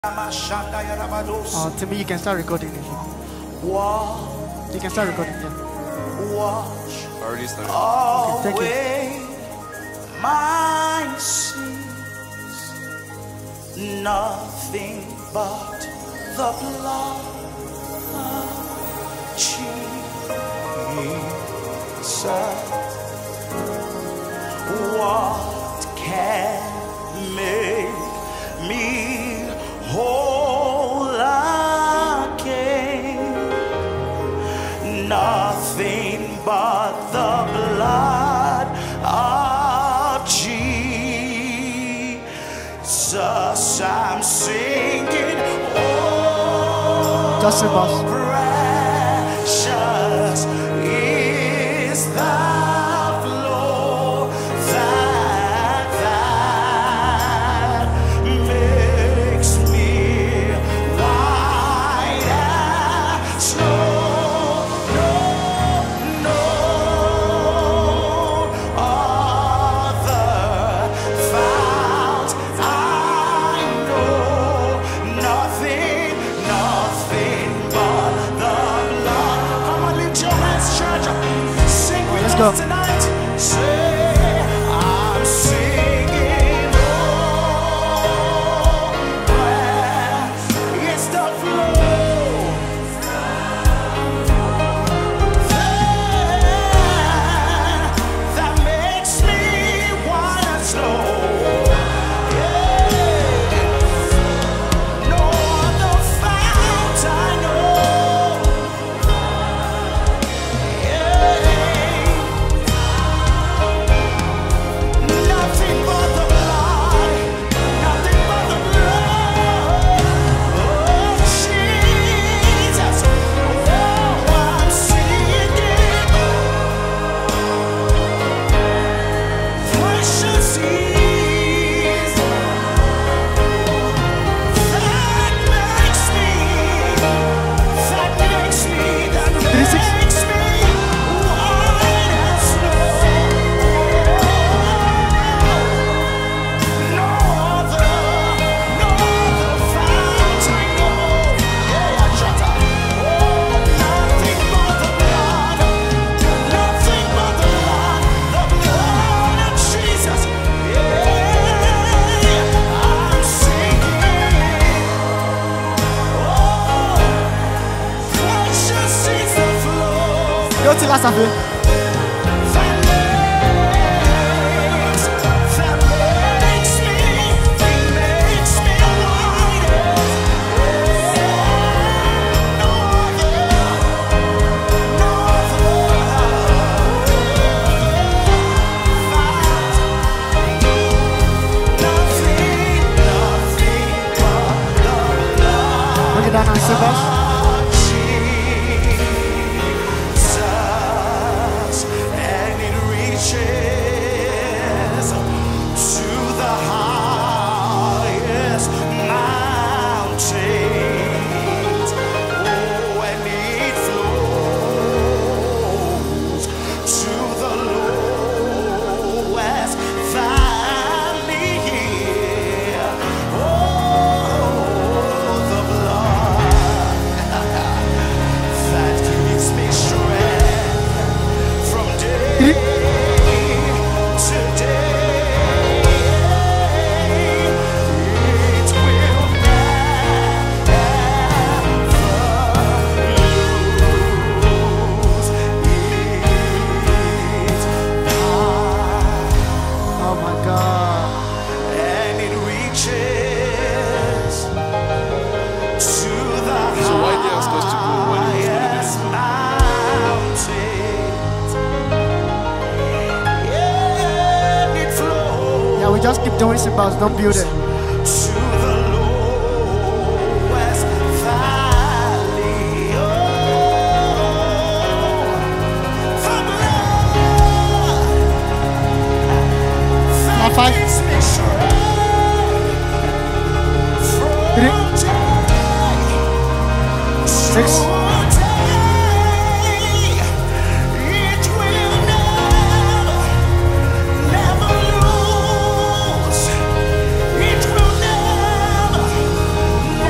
To me, you can start recording if you want. You can start recording, yeah. Already started. Okay, take it. My sins, nothing but the blood of Jesus. What can make me whole again? Nothing but the blood of Jesus. I'm singing, oh, Just a bus. precious is the flow that makes me white as snow. No other fount I know. Nothing but the blood. Come on, lift your hands, church. Sing with Let's us go. tonight. Say, I'm singing, oh, where is the flow that makes me wanna slow? Yeah. No other fount I know. Yeah. Nothing but the blood. Nothing but the blood. Oh, Jesus. Oh, I'm singing. Precious is that makes me, that makes me white as snow. No other fount I know. Yeah, shut up. Oh, nothing but the blood. Nothing but the blood. The blood of Jesus. Yeah, I'm singing. Oh, precious is the flow Go to last after. that makes me white as no Bring it down on Sebas. Jesus, and it reaches to the highest mountains. Oh, and it flows to the lowest valley. Oh, the blood that gives me strength from day to day. It will never lose its power. Oh my God. And it reaches to the So why they ask us to go when he was gonna be highest there? mountains. Yeah, it flows Yeah, we just keep doing Sebas. Don't build it. to the lowest valley. Oh, the blood Now five. makes me strong from Three. day 6. to day. It will never lose. It will never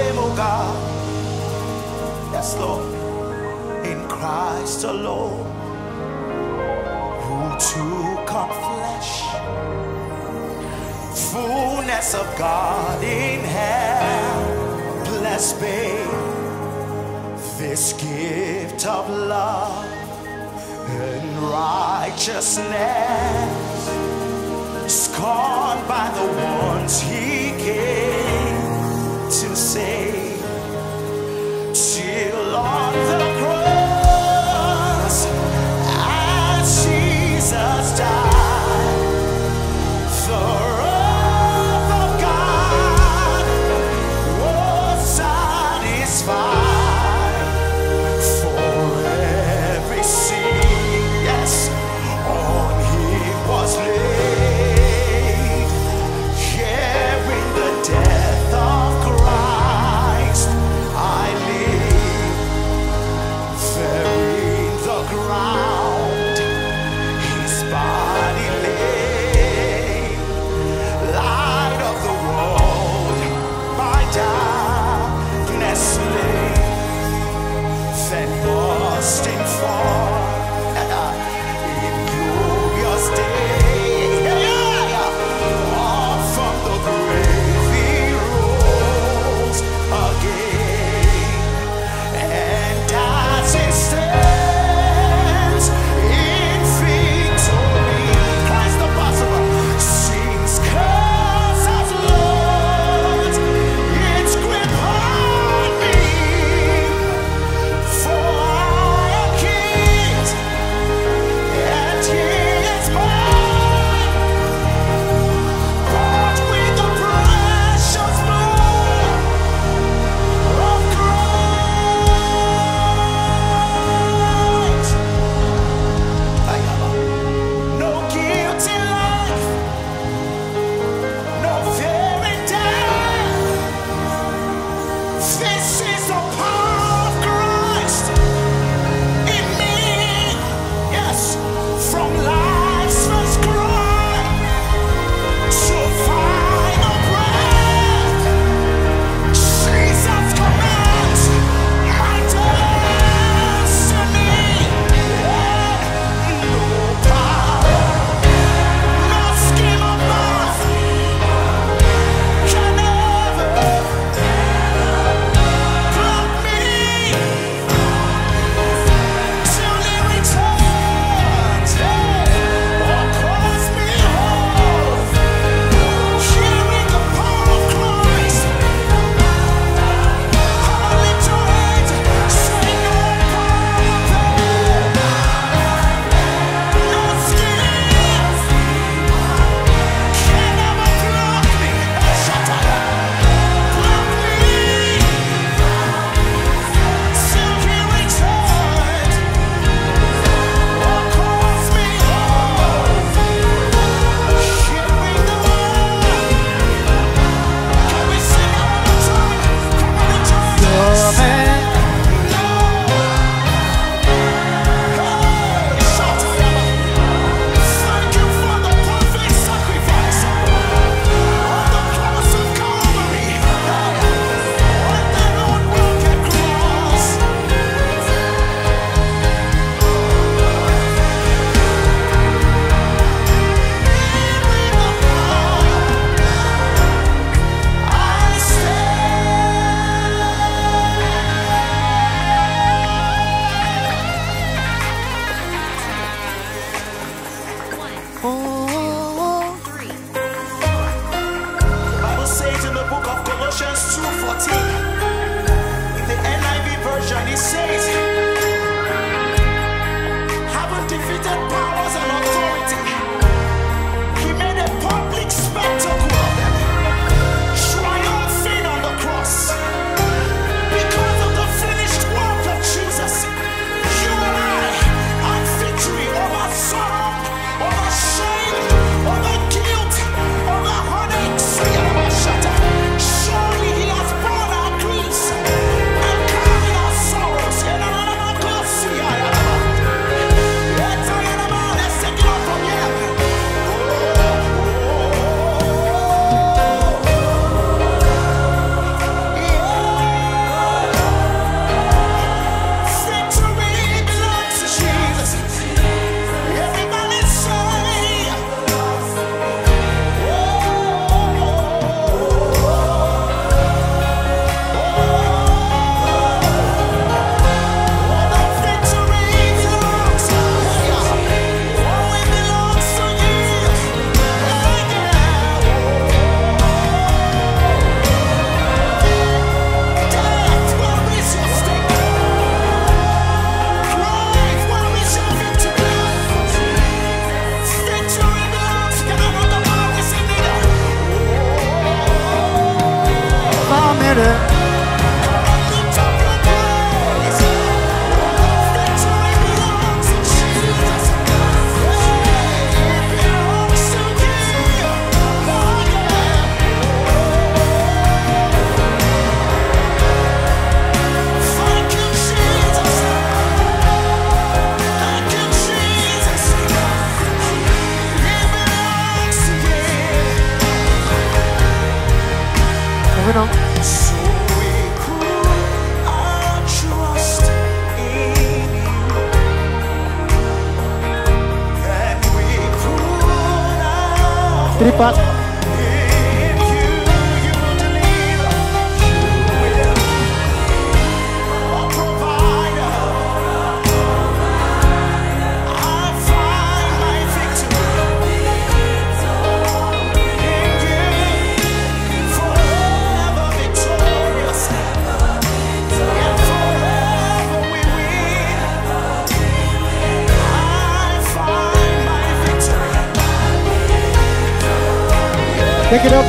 name, oh God. Yes, Lord. In Christ alone, who took on flesh, fullness of God in hell, blessed be this gift of love and righteousness, scorned by the ones he came to save. Till on the cross, as Jesus died, the wrath of God was satisfied for every sin. Yes, on him was laid, carrying the death of Christ. part. In you, you will deliver. You will. A provider. I find my victory. In you, forever victorious. And forever we win. I find my victory. Take it up.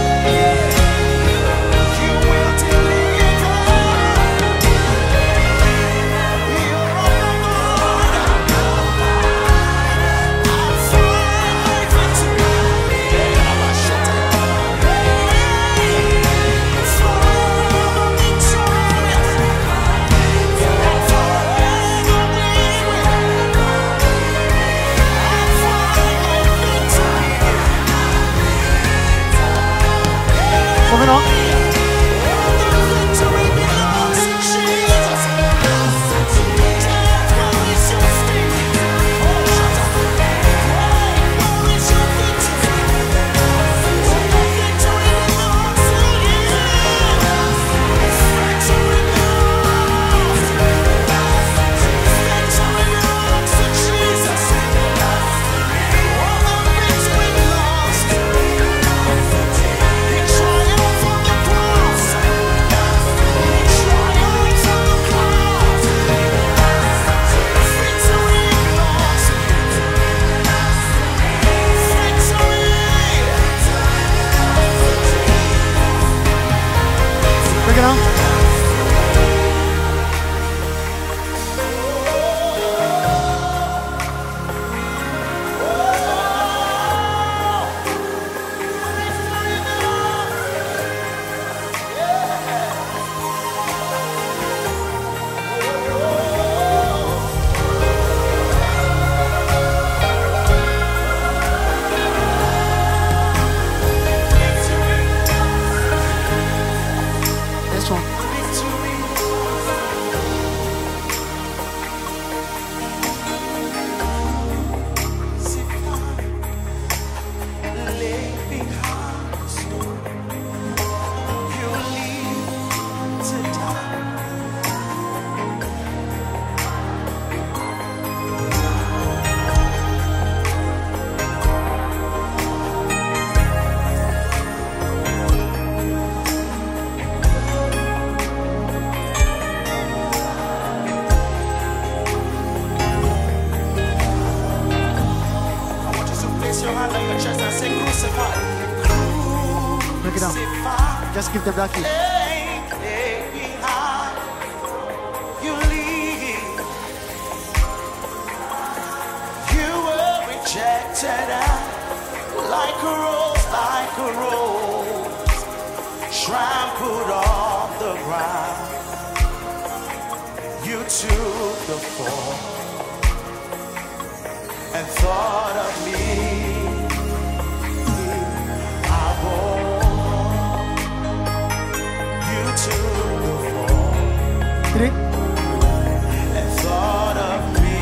You will deliver. You're all I find my victory. Forever victorious. And forever we win. I find my victory. Moving on. Bring it on. This one. Break it down. Just give the blackie. You leave. You were rejected like a rose, trampled on the ground. You took the fall and thought of me. Three. And thought of me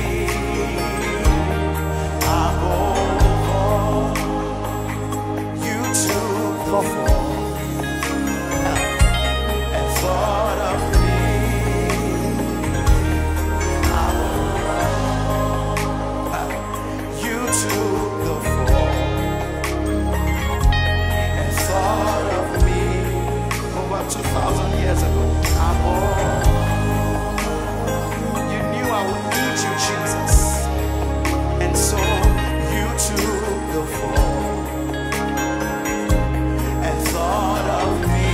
above all. You took the fall and thought of me above all. You took the fall and thought of me over 2,000 years ago. You knew I would need you, Jesus, and so you took the fall and thought of me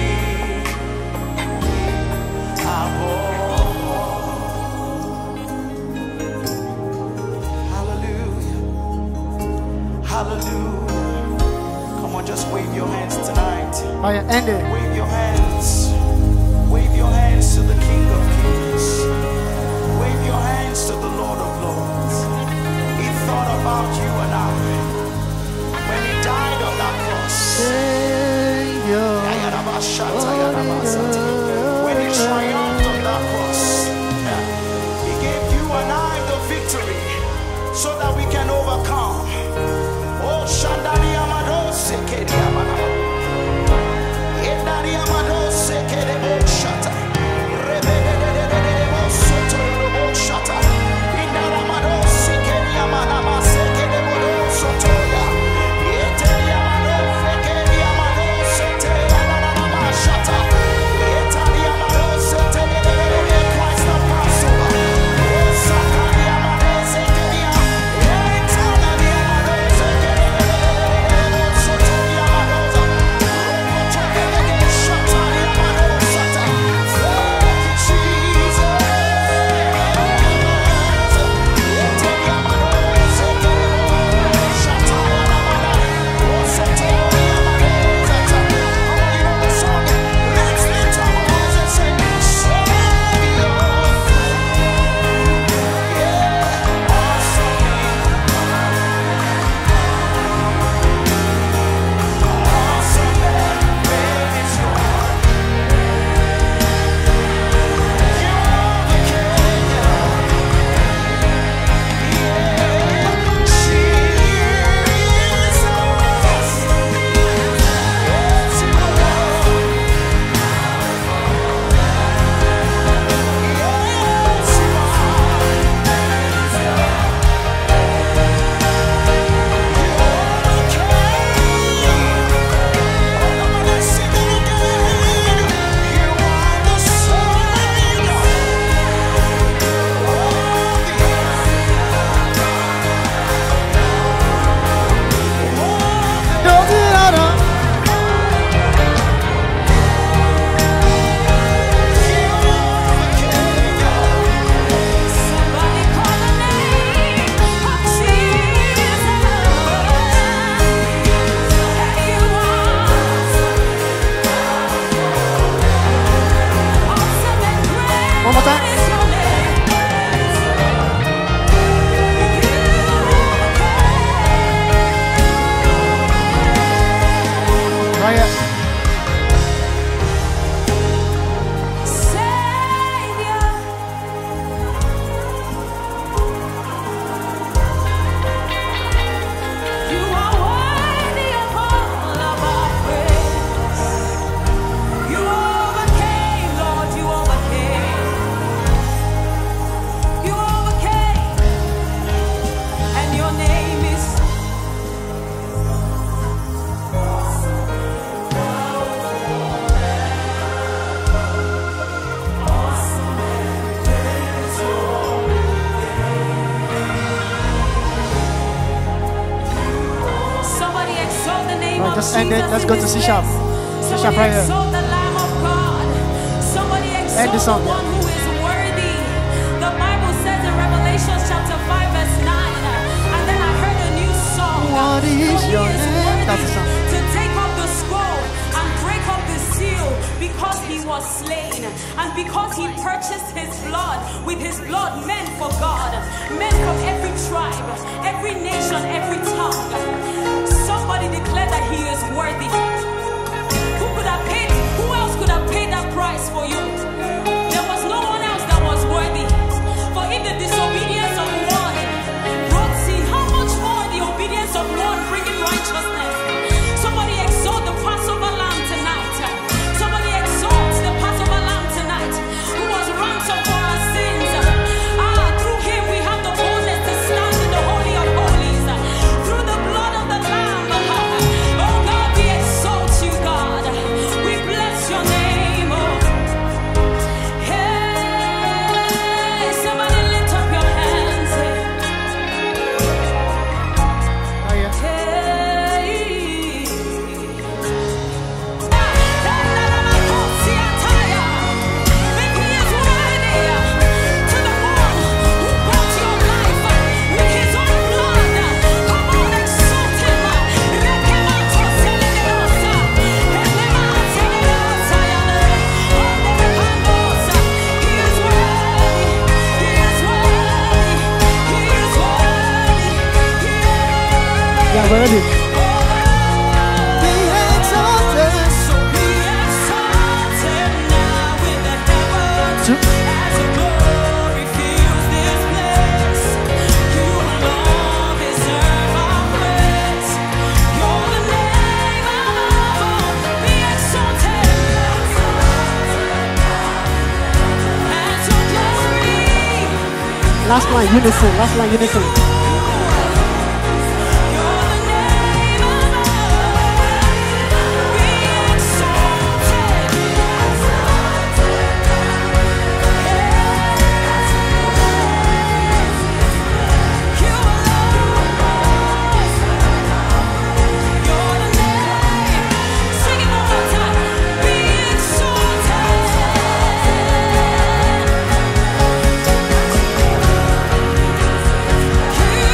above all. Hallelujah, hallelujah. Come on, just wave your hands tonight. Oh yeah, end it. Wave your hands. Wave your hands to the King of Kings. Wave your hands to the Lord of Lords. He thought about you and I when he died on that cross. Savior. When he triumphed on that cross, he gave you and I the victory so that we can overcome. Oh, Shandali Amados. One more time. Right here. Just end it. Let's go to C sharp. C sharp right here. End the song. Who is worthy. The Bible says in Revelation chapter 5 verse 9. And then I heard a new song. What is your name? That's the song. To take up the scroll and break up the seal, because he was slain and because he purchased his blood. With his blood, men for God, men from every tribe, every nation, every tongue. Somebody declare that he is worthy. Who could have paid? Who else could have paid that price for you? There was no one else that was worthy. For in the disobedience of one brought sin, how much more the obedience of one bringing righteousness? Somebody exalt the Passover lamb tonight. Somebody exalt the Passover lamb tonight, who was ransomed for our sins. Through him we have the boldness to stand in the Holy of Holies. Through the blood of the Lamb. Oh God, we exalt you, God. We bless your name. Hey, somebody lift up your hands. Oh yeah. Yeah, we're ready. Be exalted. So be exalted now in the heavens, Two. as your glory fills this place. You alone deserve our praise. You're the name above all. Be exalted as your glory. Last line, unison. Last line, unison. You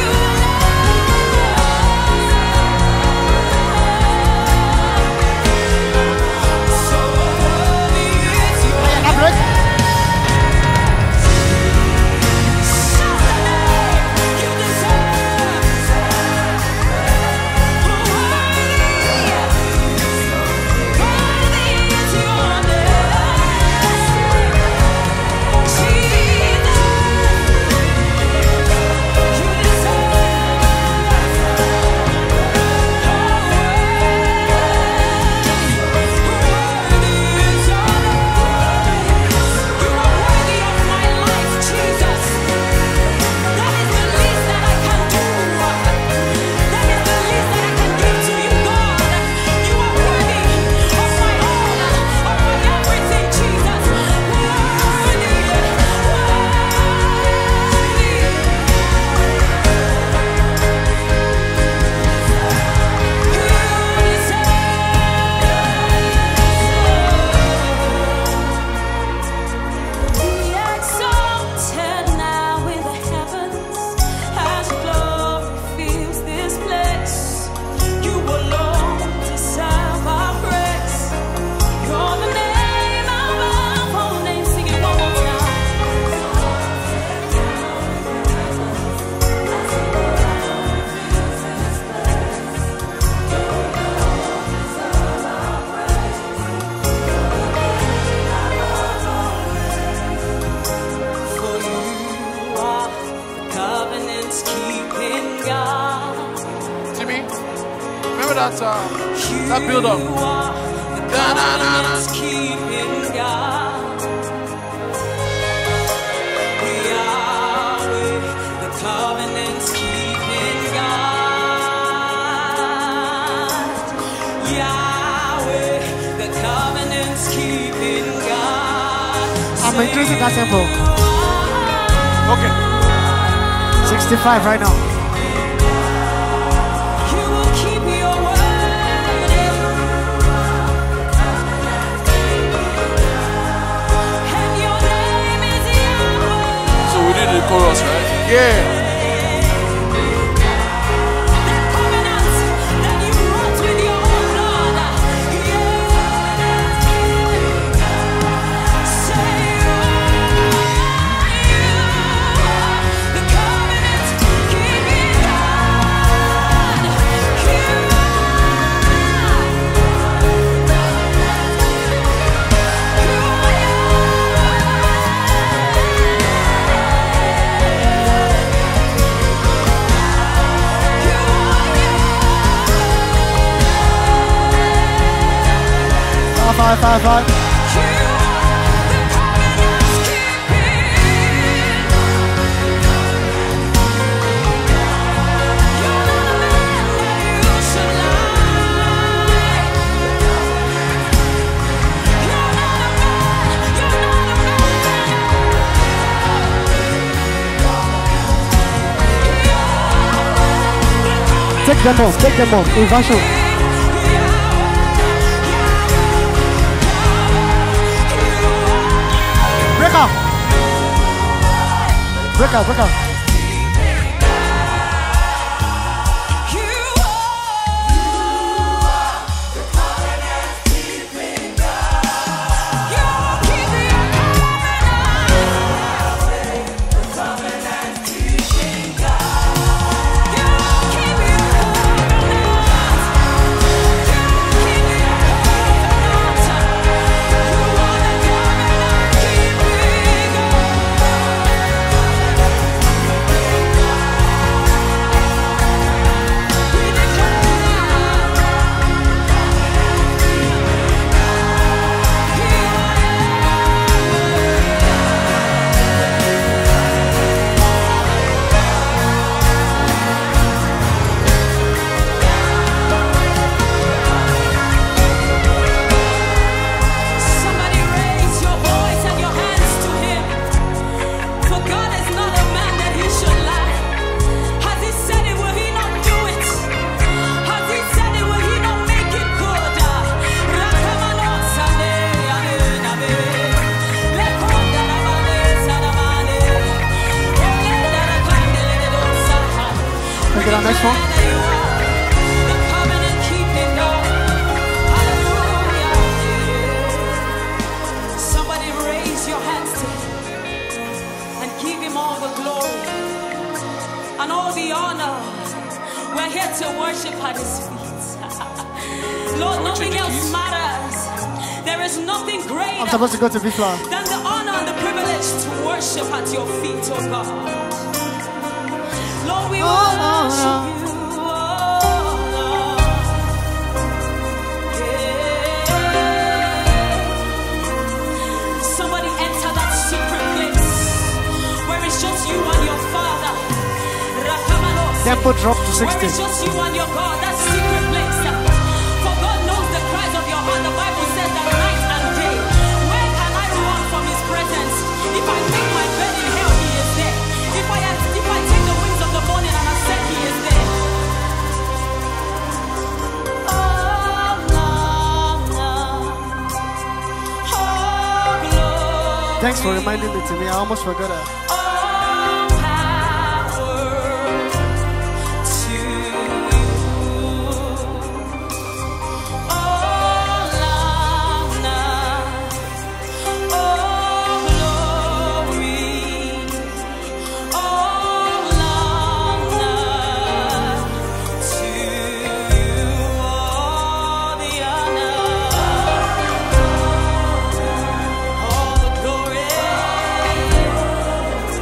Shata. That build up. Covenant's keeping God. Yahweh, the covenant's keeping God. Yahweh, the covenant's keeping God. I'm increasing that tempo. Okay. 65 right now. You will keep your word. And your name is Yahweh. So we did the chorus, right? Yeah. The covenant that you wrote with your own blood. Yeah. Say the covenant keeping God. Five. You are the covenant's keeping. You're not a man that you should lie. You're not a man. Take them off. Inversion. Break out. Somebody raise your voice and your hands to him. For God is not a man that he should lie. Has he said it, will he not do it? Has he said it, will he not make it good? Can I get our next one? The covenant keeping God. Hallelujah. Somebody raise your hands to him and give him all the glory and all the honor. We're here to worship at his feet. Lord, nothing else matters. There is nothing I'm greater supposed to go to B-flat. than the honor and the privilege to worship at your feet, oh God. Lord, we worship you. Oh, Lord. Yeah. Somebody enter that secret place where it's just you and your Father. Tempo drop to Where 60. it's just you and your God, that secret place. For God knows the cries of your heart. The Bible says that night and day. Where can I run from his presence? If I make my bed in hell, he is there. If I take the wings of the morning and ascend, he is there. Oh, Lord. Thanks for reminding me to me. I almost forgot that. All power to you. All honor, all glory, all honor to you. All the honor, all the glory.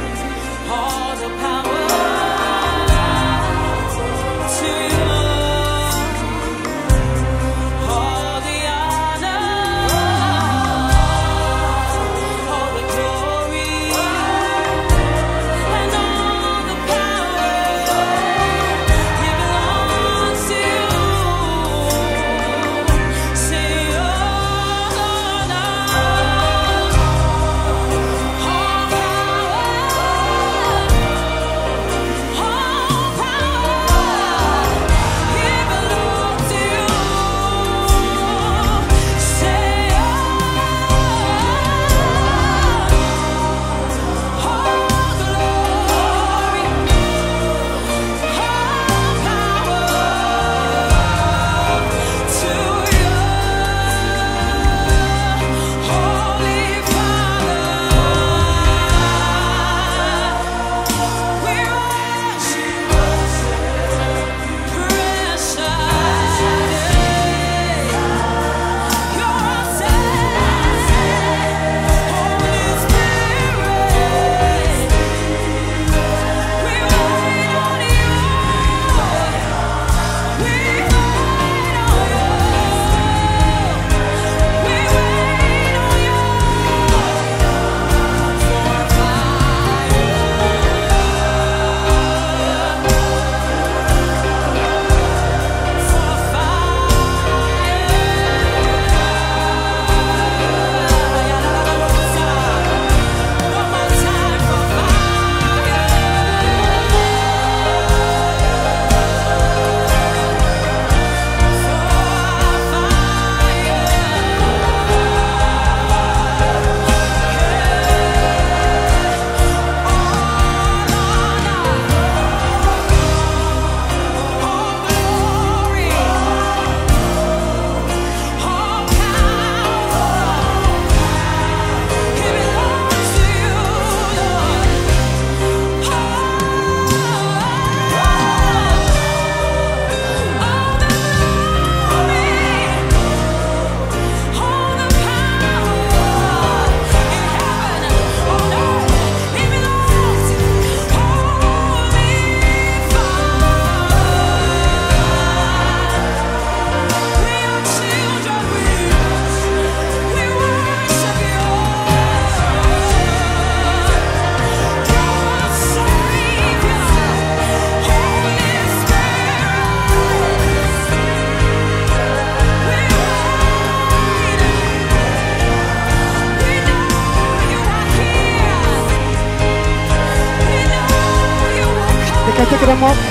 can take them up.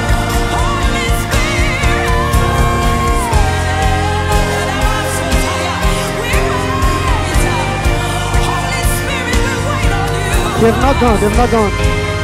They've not gone, they've not gone.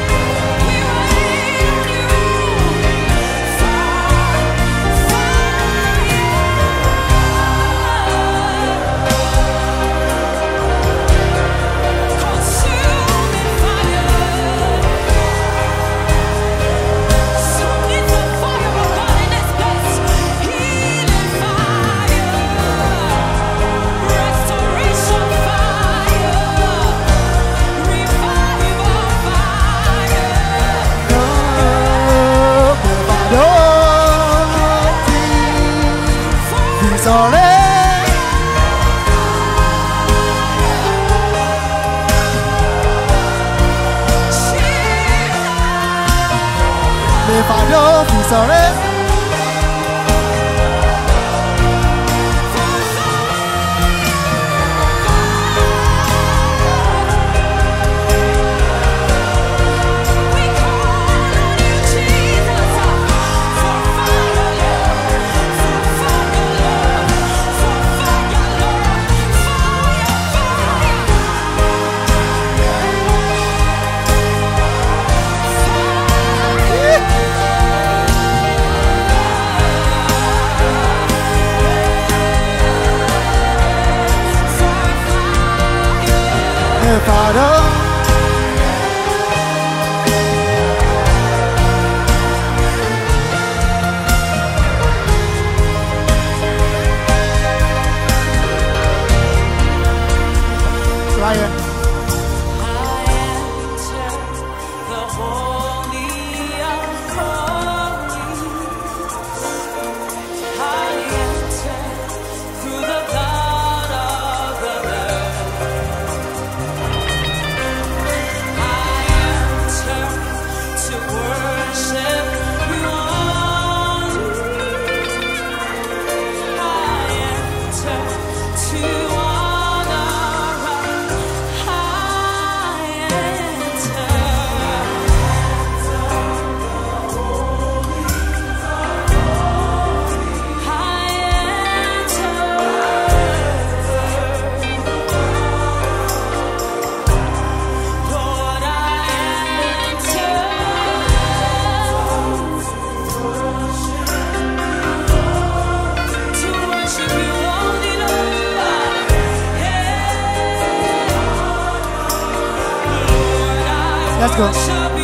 Let's go.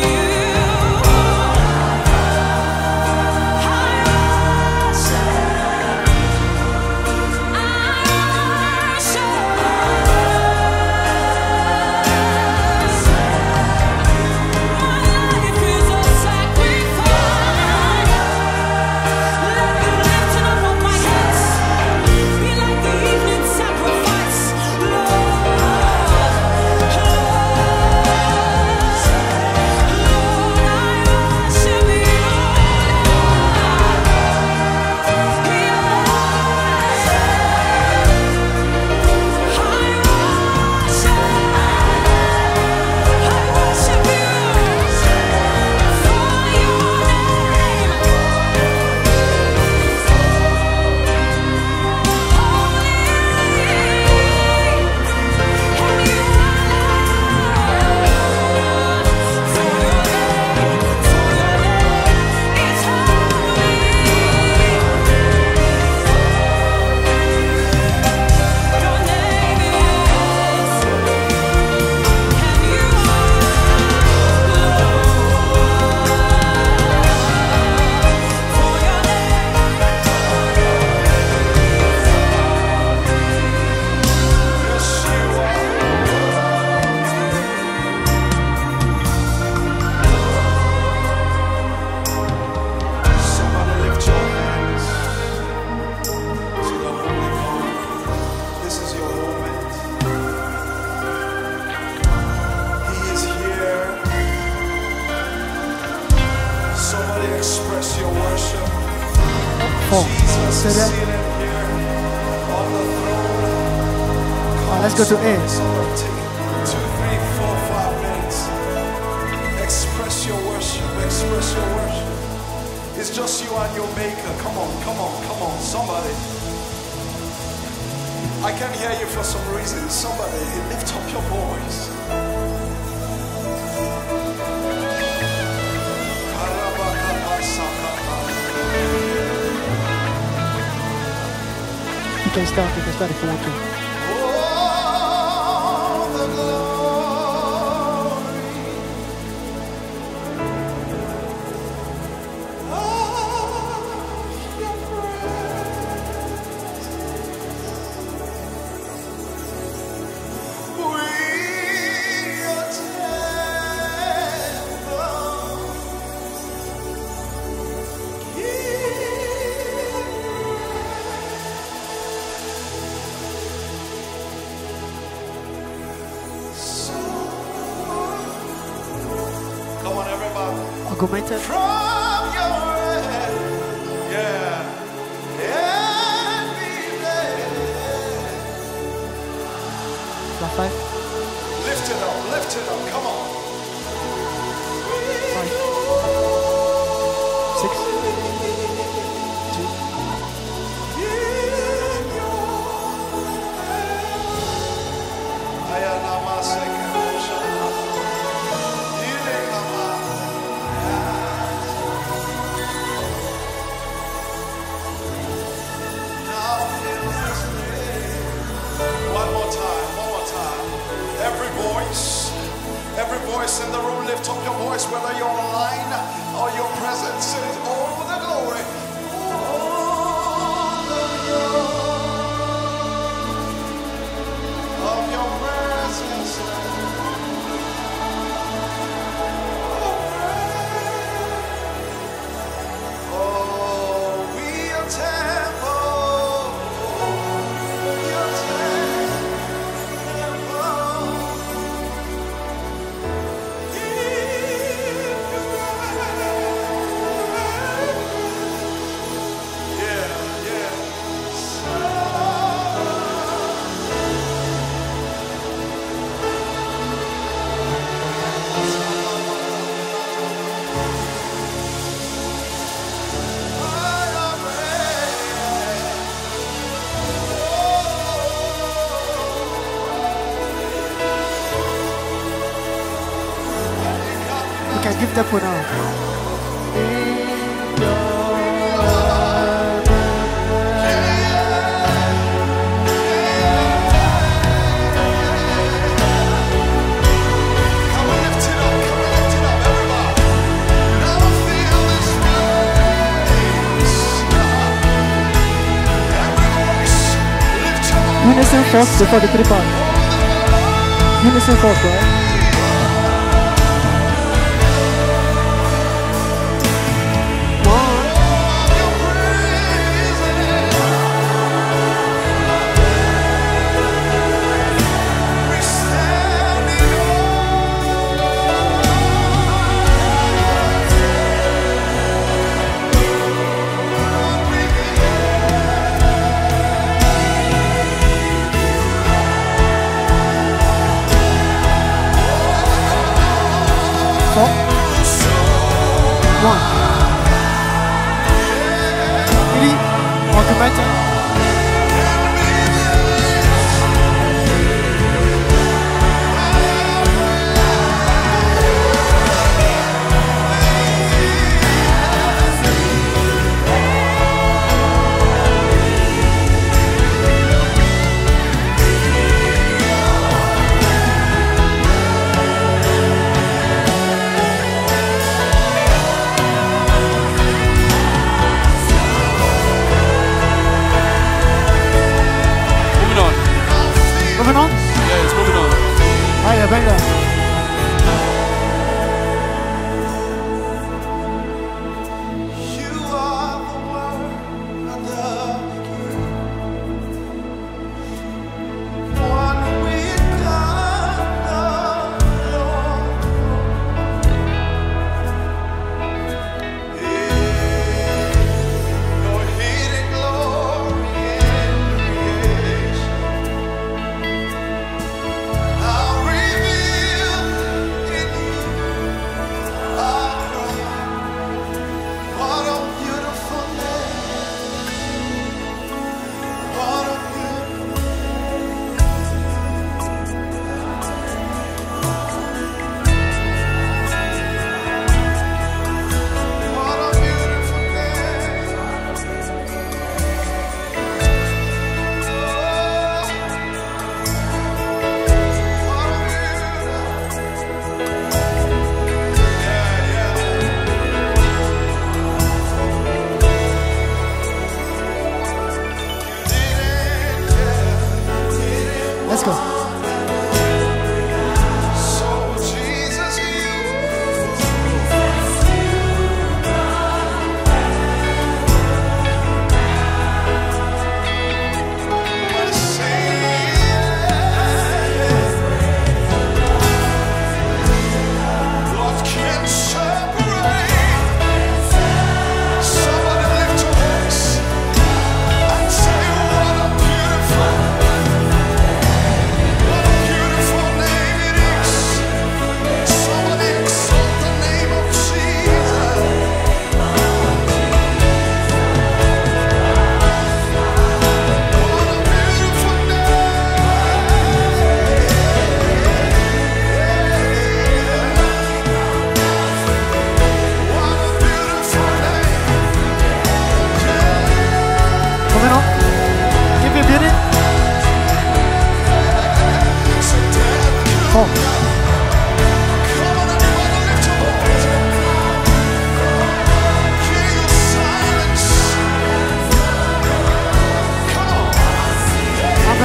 Let's go to A. 2, 3, 4, 5 minutes. Express your worship. Express It's just you and your maker. Come on, come on, come on, somebody. I can hear you for some reason. Somebody, lift up your voice. You can start if you want to. Argumenten. From your head, yeah, Last 5. lift it up, come on. 5, 6, Every voice in the room, lift up your voice, whether you're online or your presence. Says, oh, the glory. Oh, the glory of your presence. Oh, we are temple. We are temple. You can give them for now. Unison first before the tripod. Unison first, right?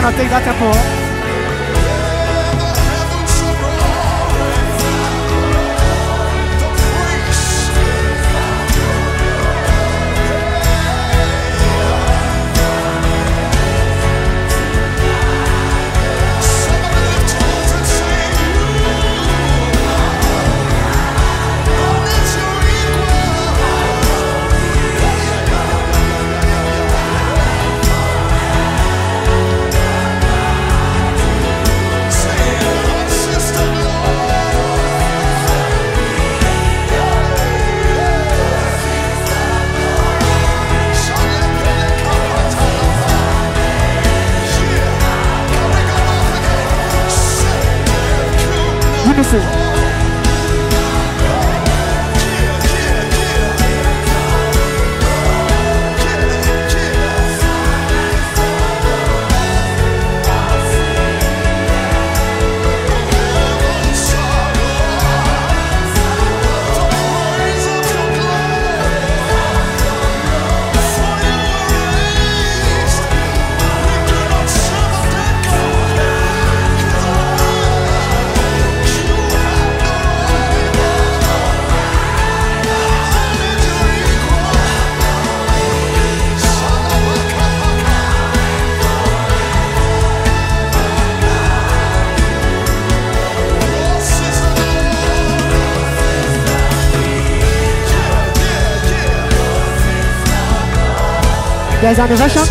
gonna take that tempo. Unison. You guys on the version?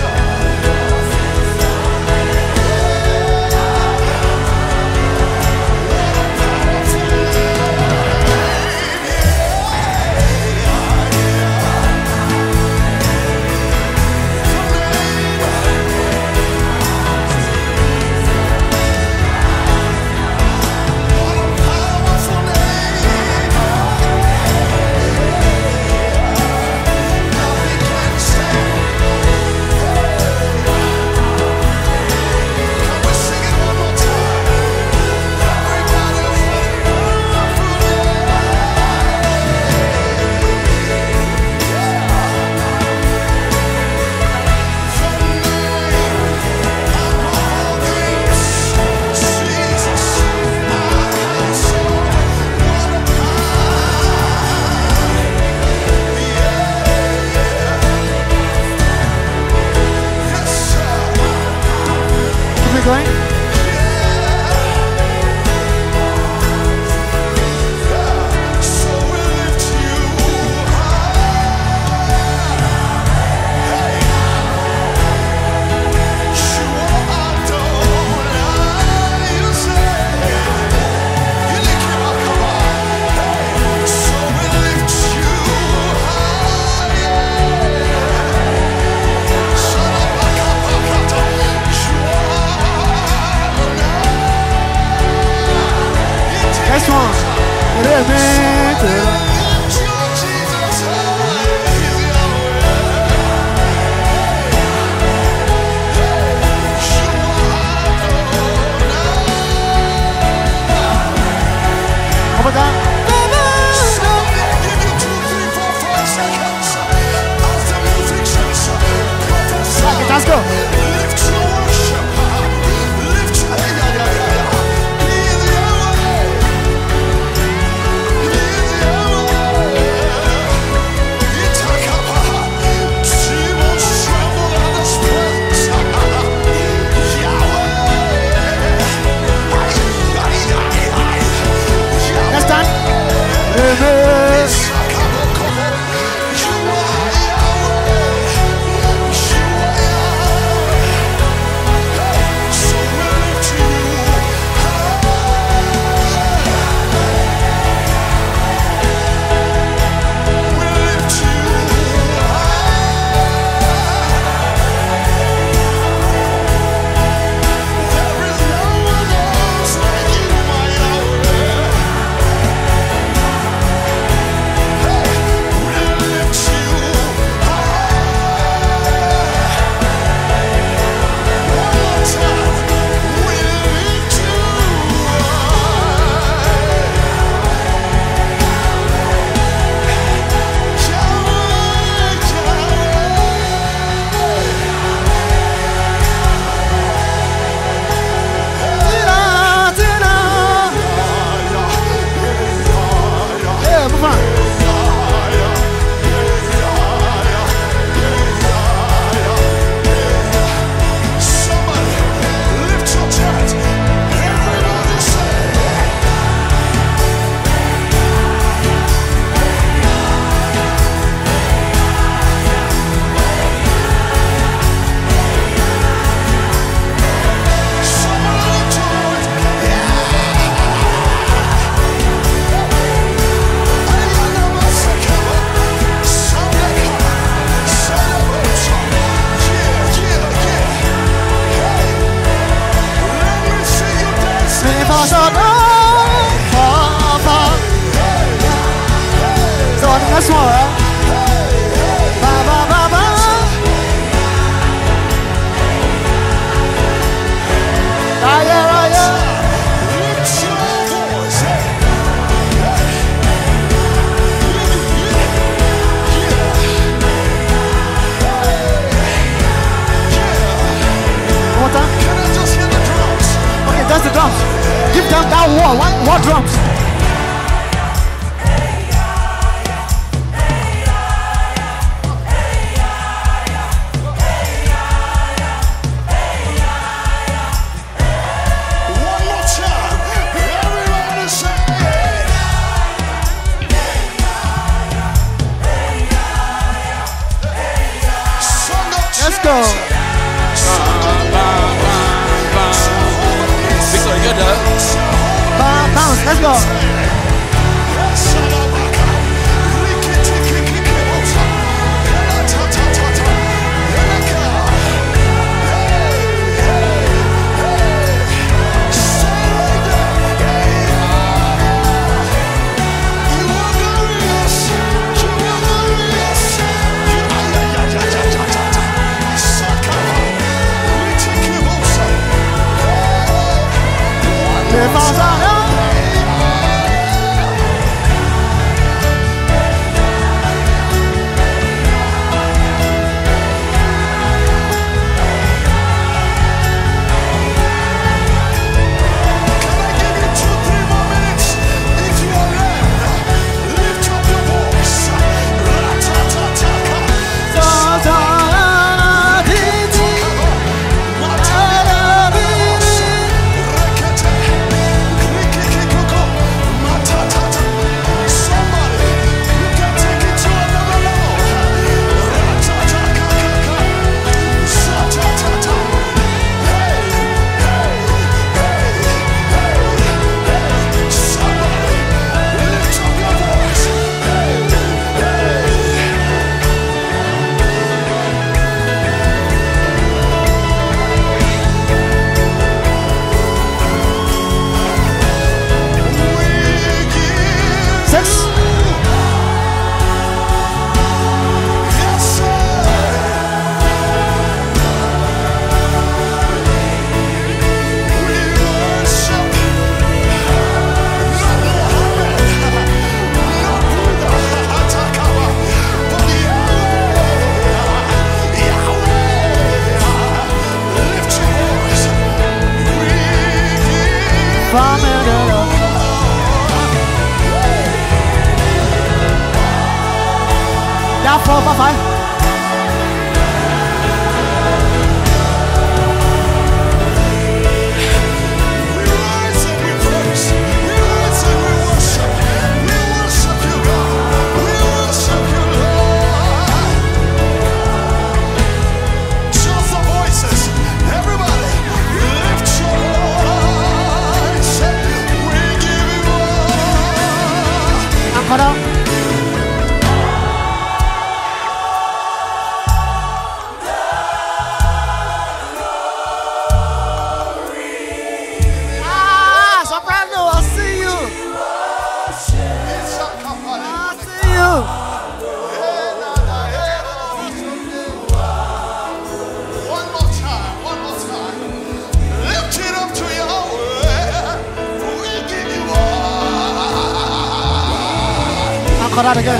Going? Next one. Over there. Let's go. Victor, you're there. Bounce. Let's go. Down 4, 5, 5. That again.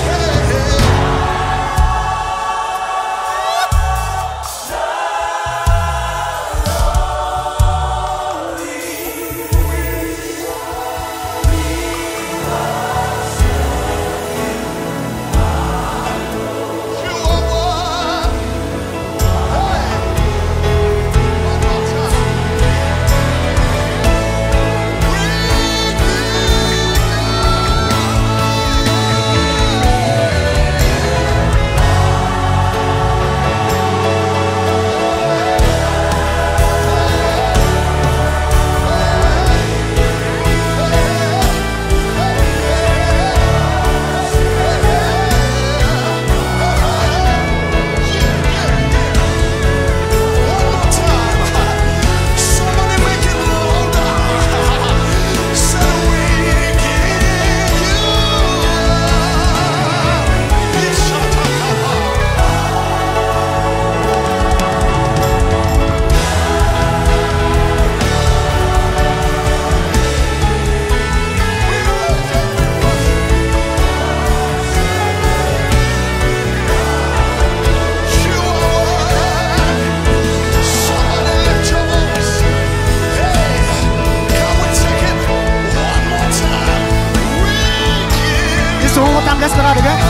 Let's go out again.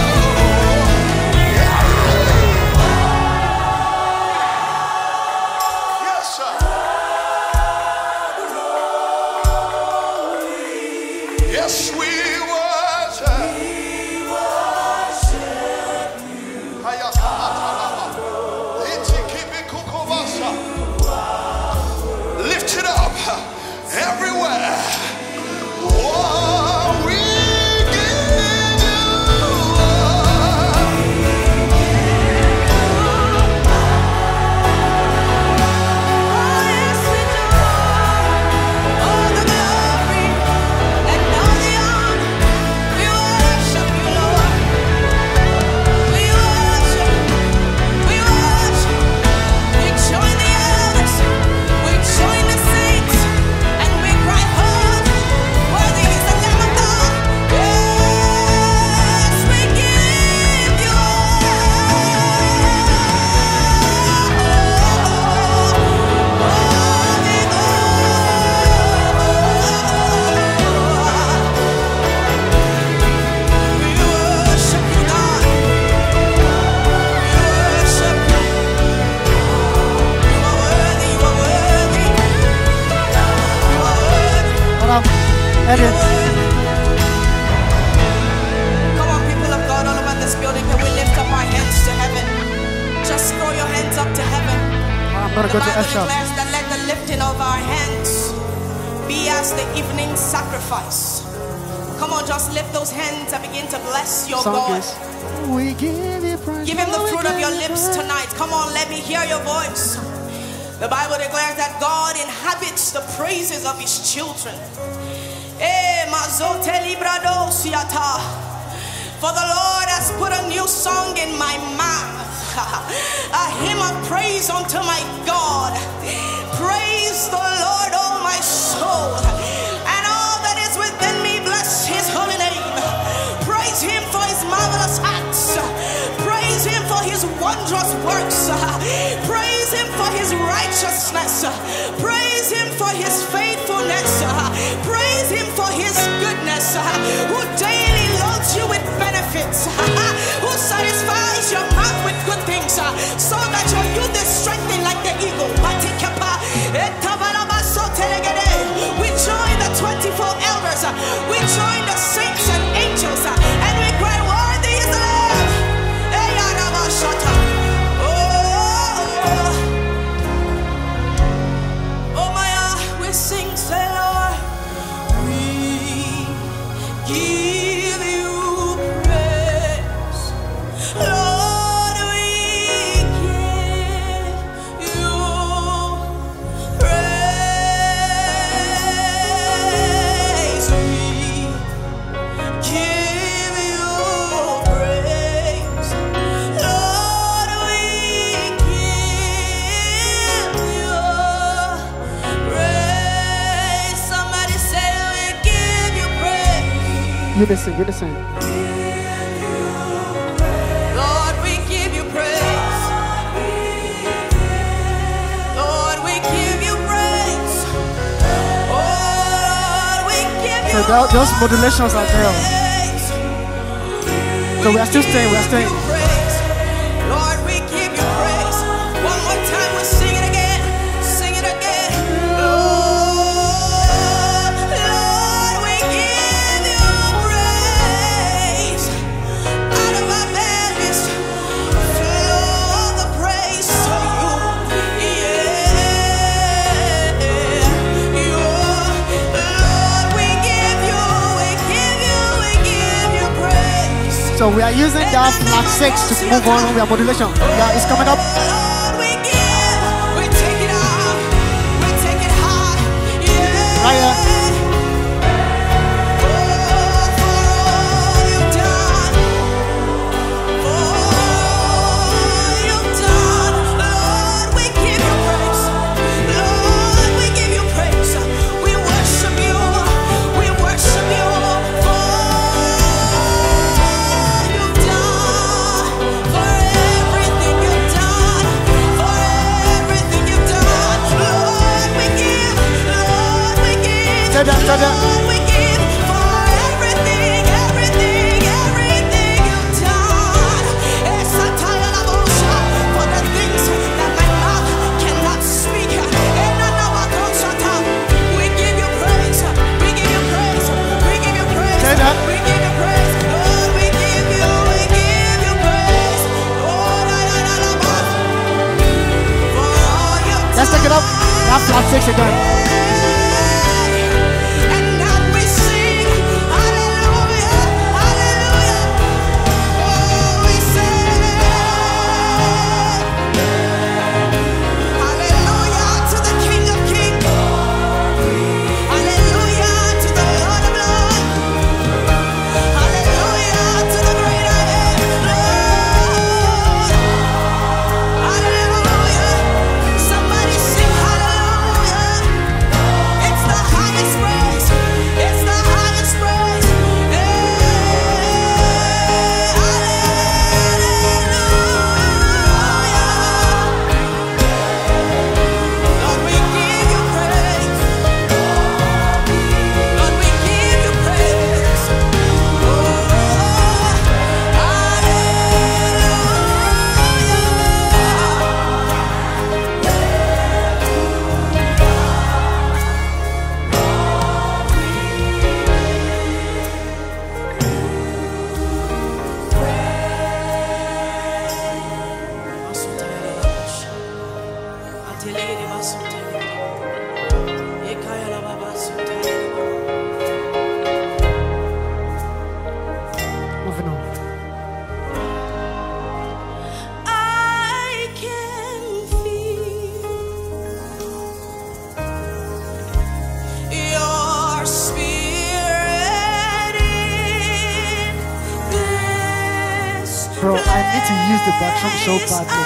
Yes, sir. Yes, we worship. We worship you. gonna go to Bible F sharp. declares that let the lifting of our hands be as the evening sacrifice. Come on, just lift those hands and begin to bless your Song God. is, we give you praise. Give him the we fruit of give your you lips praise. tonight. Come on, let me hear your voice. The Bible declares that God inhabits the praises of his children. For the Lord has put a new song in my mouth, a hymn of praise unto my God. Praise the Lord, oh my soul, and all that is within me, bless his holy name. Praise him for his marvelous acts. Praise him for his wondrous works. Praise him for his righteousness. Praise him for his faithfulness. Praise him for his goodness, who daily loads you with benefits, who satisfies your mouth with good things, so that your youth is strengthened like the eagle. We join the 24 elders, we join the saints and angels, and we cry, worthy is the Lamb. Oh my, we sing, say, Lord, we give you praise. Lord, we give you praise. We give you praise. Lord, we give you praise. Somebody say, we give you praise. You listen, you listen. Lord, we give you praise. Lord, we give you praise. Oh, Lord, we give you So those modulations are there. praise. So we are still staying, we are staying. Praise. Lord, we give you praise. One more time, we sing it again. Sing it again. Lord, Lord, we give you praise. Out of our bellies flow the praise to you. Yeah. Lord, we give you praise. So we are using that mark 6 to move on. We are modulation. Yeah, it's coming up. Lord, we give, we take it out, we take it high, yeah. Right here. Oh, for all you've done, Lord, we give you praise. Lord, we give you praise. We worship you for all you've done, for everything you've done, for everything you've done. Lord, we give you praise. Bro, I need to use the bathroom so badly.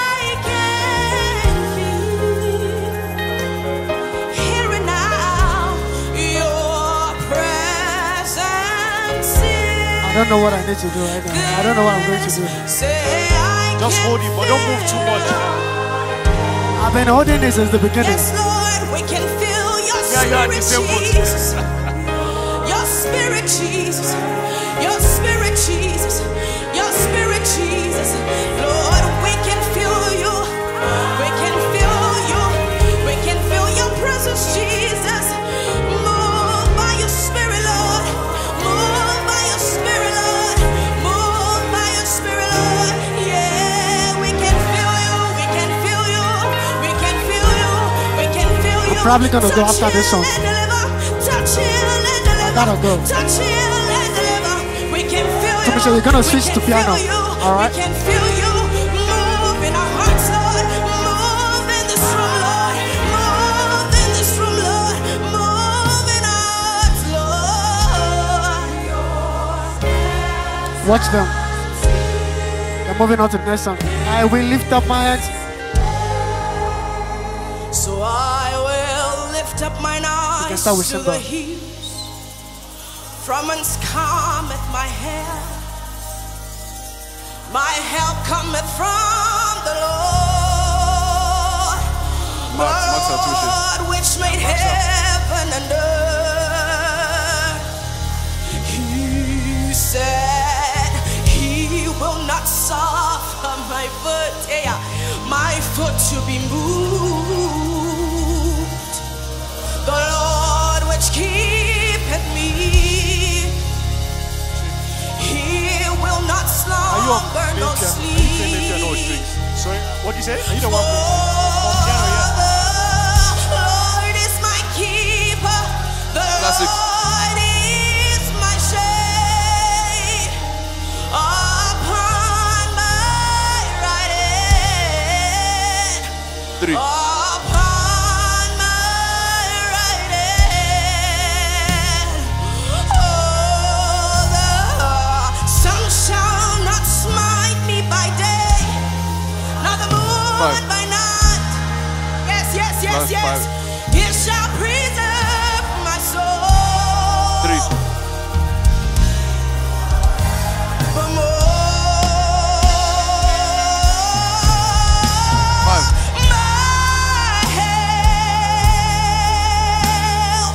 I don't know what I need to do right now. I don't know what I'm going to do. Just hold it, but don't move too much. I've been holding this since the beginning. Yes, Lord, we can feel your Yeah, spirit, yeah, Jesus. Your spirit, Jesus. Your spirit, Jesus. Your spirit, Jesus. Lord, we can feel you. We can feel you. We can feel your presence, Jesus. Move by your spirit, Lord. Move by your spirit, Lord. Move by your spirit, Lord. Yeah, we can feel you. We can feel you. We can feel you. We can feel you. I'm probably gonna go after this song. Touch him and deliver. I gotta go. Touch him and deliver. We can feel you. So we're gonna switch We to can piano. feel you. Alright? We can feel you. Move in our hearts, Lord. Move in this room, Lord. Move in this room, Lord. Move in our hearts, Lord. Watch them. They're moving on to the next song. I will lift up my hands. So I will lift up mine eyes start with to Simba. the hills. From whence cometh my help? My help cometh from the Lord. Max Atushi. God which made heaven and earth. He said he will not suffer my foot to be moved. The Lord which keepeth me, he will not slumber nor sleep. Sorry, what did you say? Are you the For one the Lord is my keeper. The Classic. Lord is my shade upon my right hand. 3. Upon my right hand. Oh, the sun shall not smite me by day, nor the moon 5. by night. Yes, yes, yes, Last yes. 5. It shall preserve my soul. 3. From 5. my help,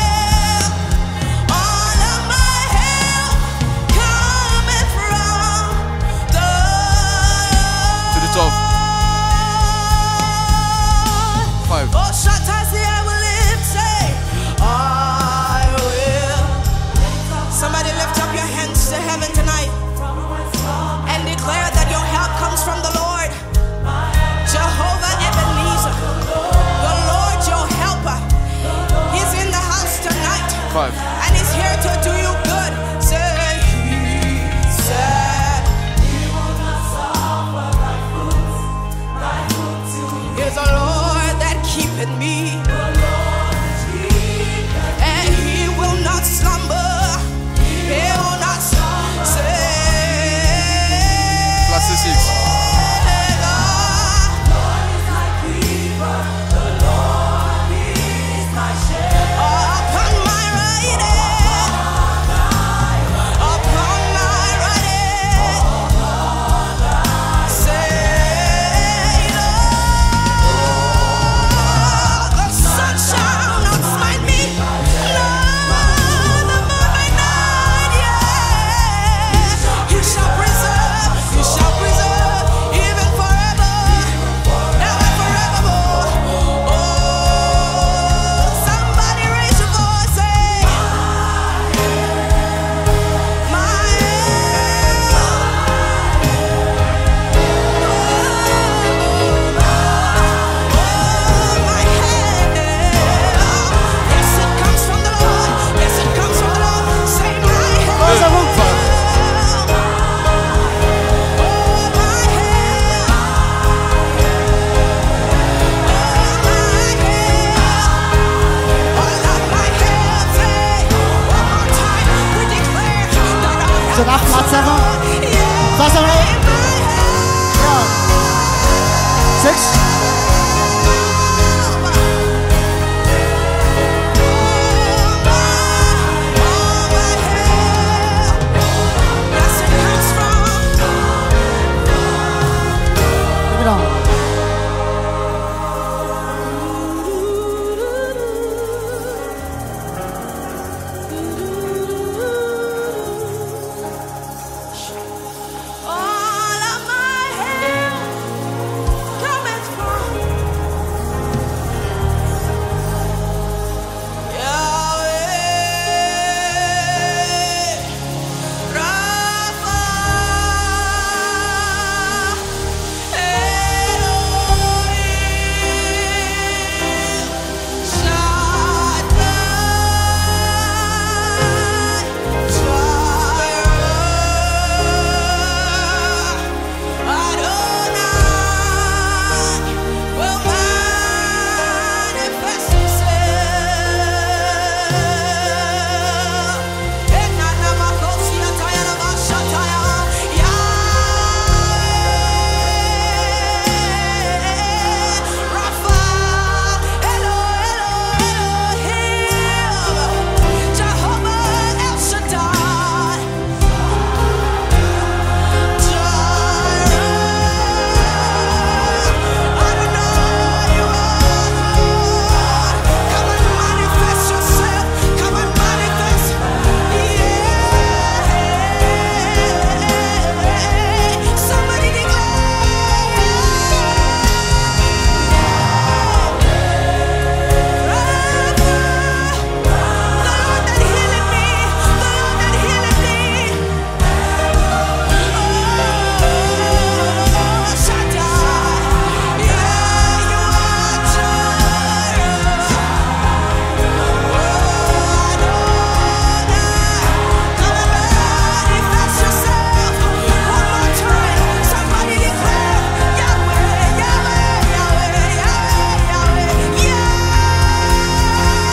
all of my help cometh from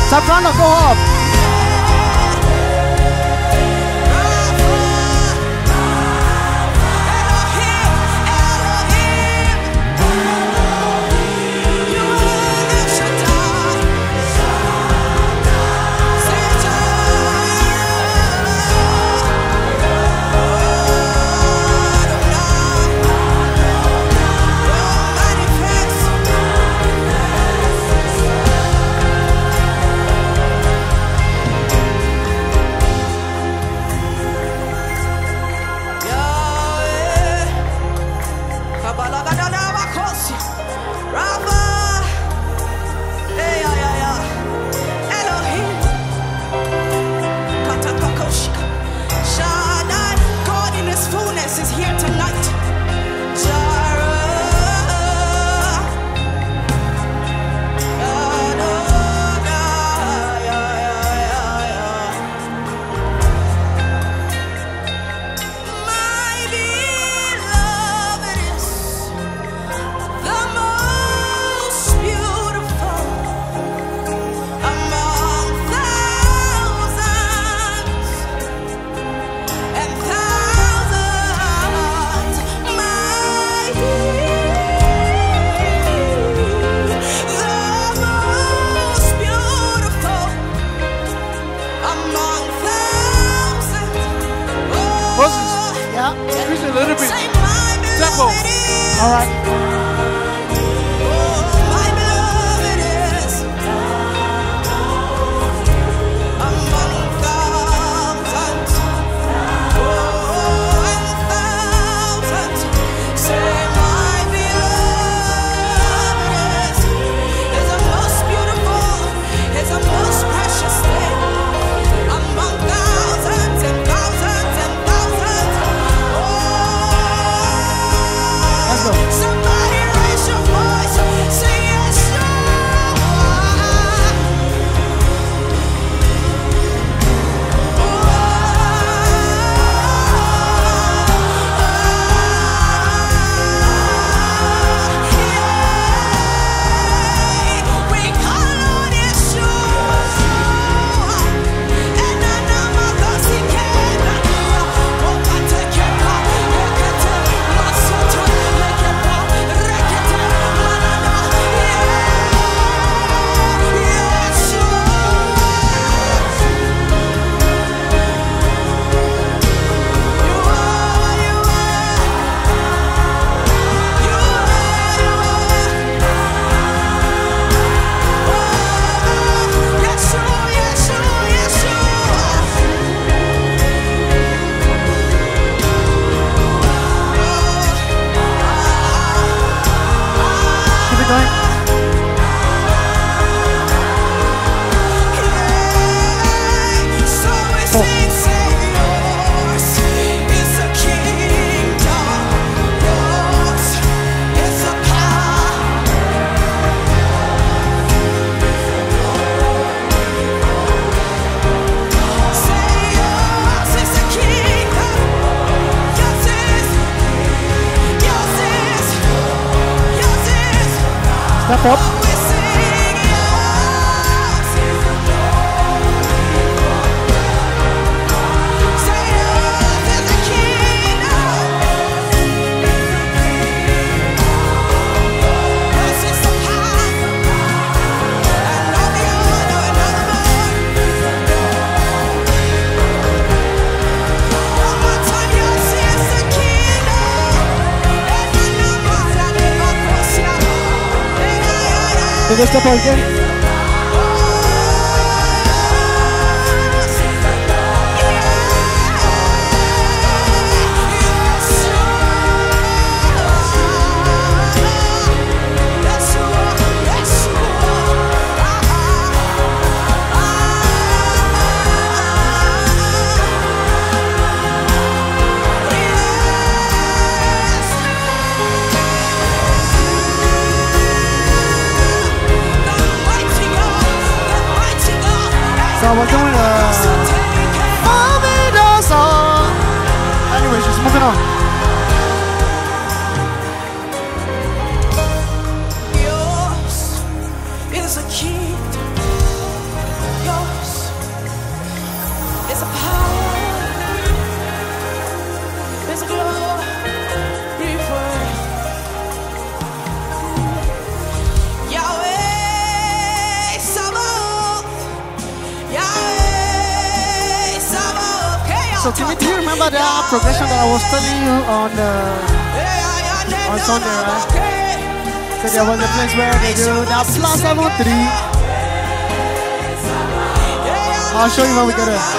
Soprano, go up. Is here tonight. Increase it a little bit. Tempo. All right. Step up. Take a step out again. So we're doing a song. Anyways, just moving on. Yours is a kingdom. So Timmy, do you remember that progression that I was telling you on Sunday, right? So there was a place where they do that +7-3. I'll show you when we get there.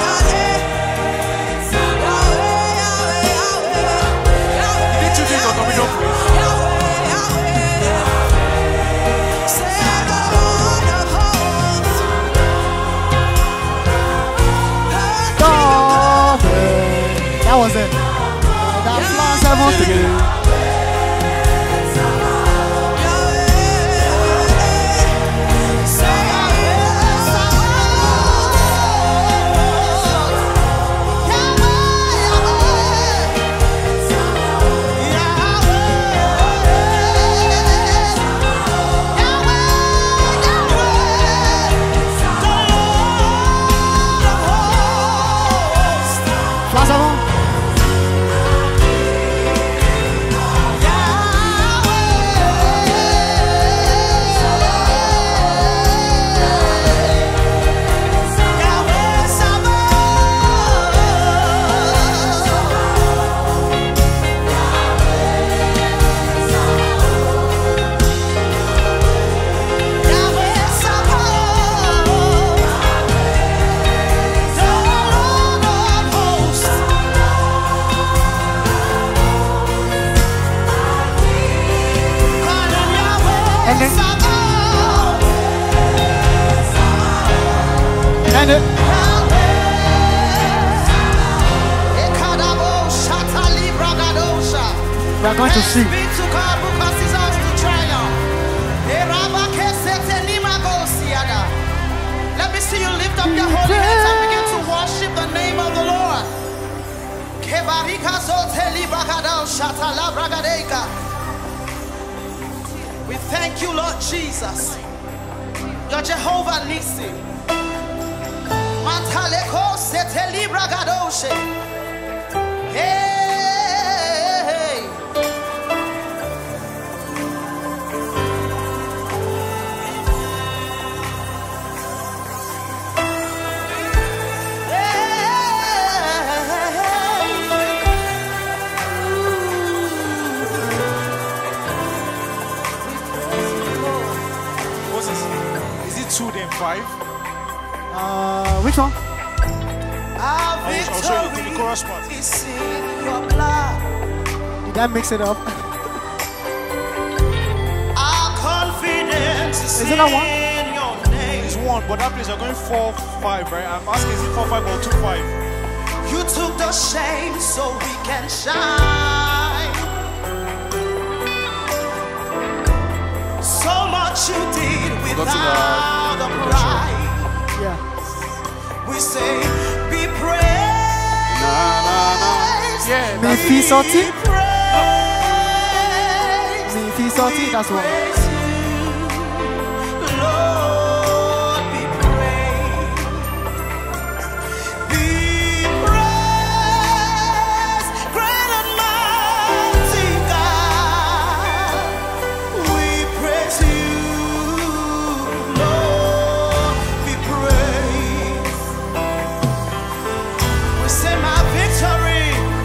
That was it. That +7-3. And it. We are going to see. Let me see you lift up your holy hands and begin to worship the name of the Lord. We thank you, Lord Jesus. You're Jehovah Nissi. Mantaleko sete libra gadoshe. Hey. Is it 2 then 5? Which one? I'll show you the chorus part. Did I mix it up? Our confidence is Is it that one? in your name. It's 1, but that place you're going 4-5, right? I'm asking, is it 4-5 or 2-5? You took the shame so we can shine. So much you did without the pride. Yeah. We say, be praised. Yeah. Mi fi sorti. Be praised. Mi fi sorti. That's one. Praise you. Lord, be praised. Be praised. Great and mighty God. We praise you. Lord, be praised. We say my victory.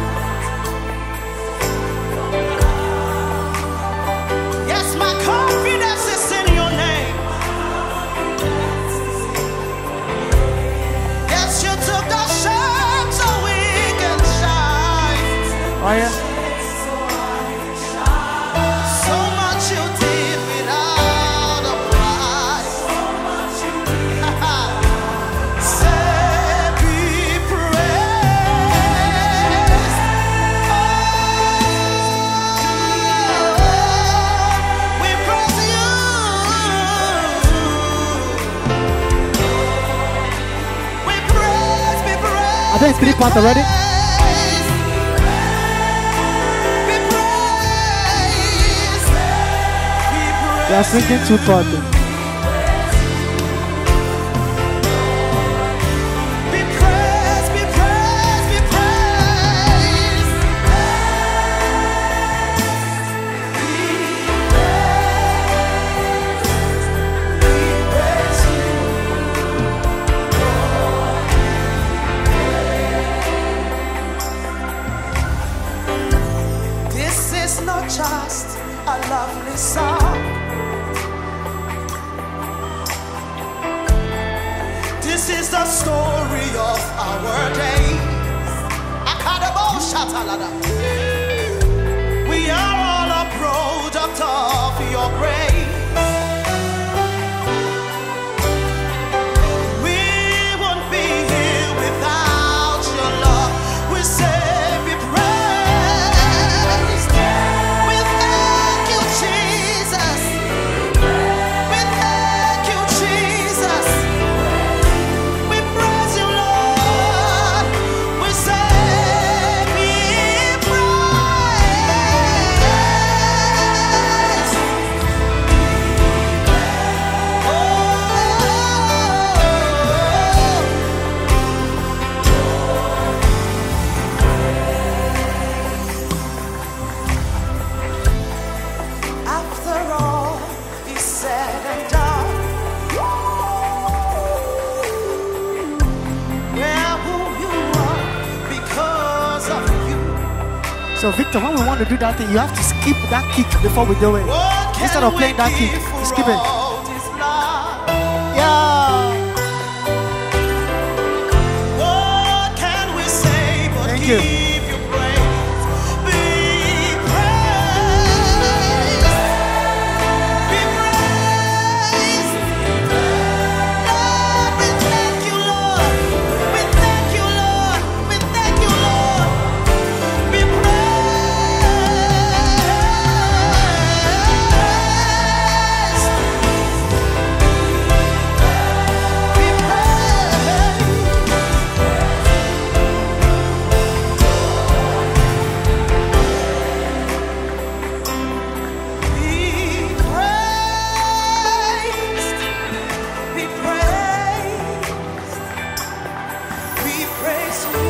Yes, my confidence is in your name. Yes, you took the shame so we can shine. Oh yeah. So much you did without a price. Say, be praised. We praise you. We praise, be praised. I think it's 3 parts already. They are singing 2 parts. the story of our days. Akadabo Shatalada. We are all a product of your grace. We won't be here without your love. We say be praised. We thank you, Jesus. We thank you, Jesus. We praise you, Lord. We say be praised. After all is said and done, where who you are because of you. So Victor, when we want to do that thing, you have to skip that kick before we do it. What Instead can of playing we that kick, give for skip it. all this love? Yeah. What can we say but Thank give you. you praise? Be praised. Be praised. Lord, we thank you, Lord. We thank you, Lord. We thank you, Lord. Be praised. Be praised. Be praised. We praise you,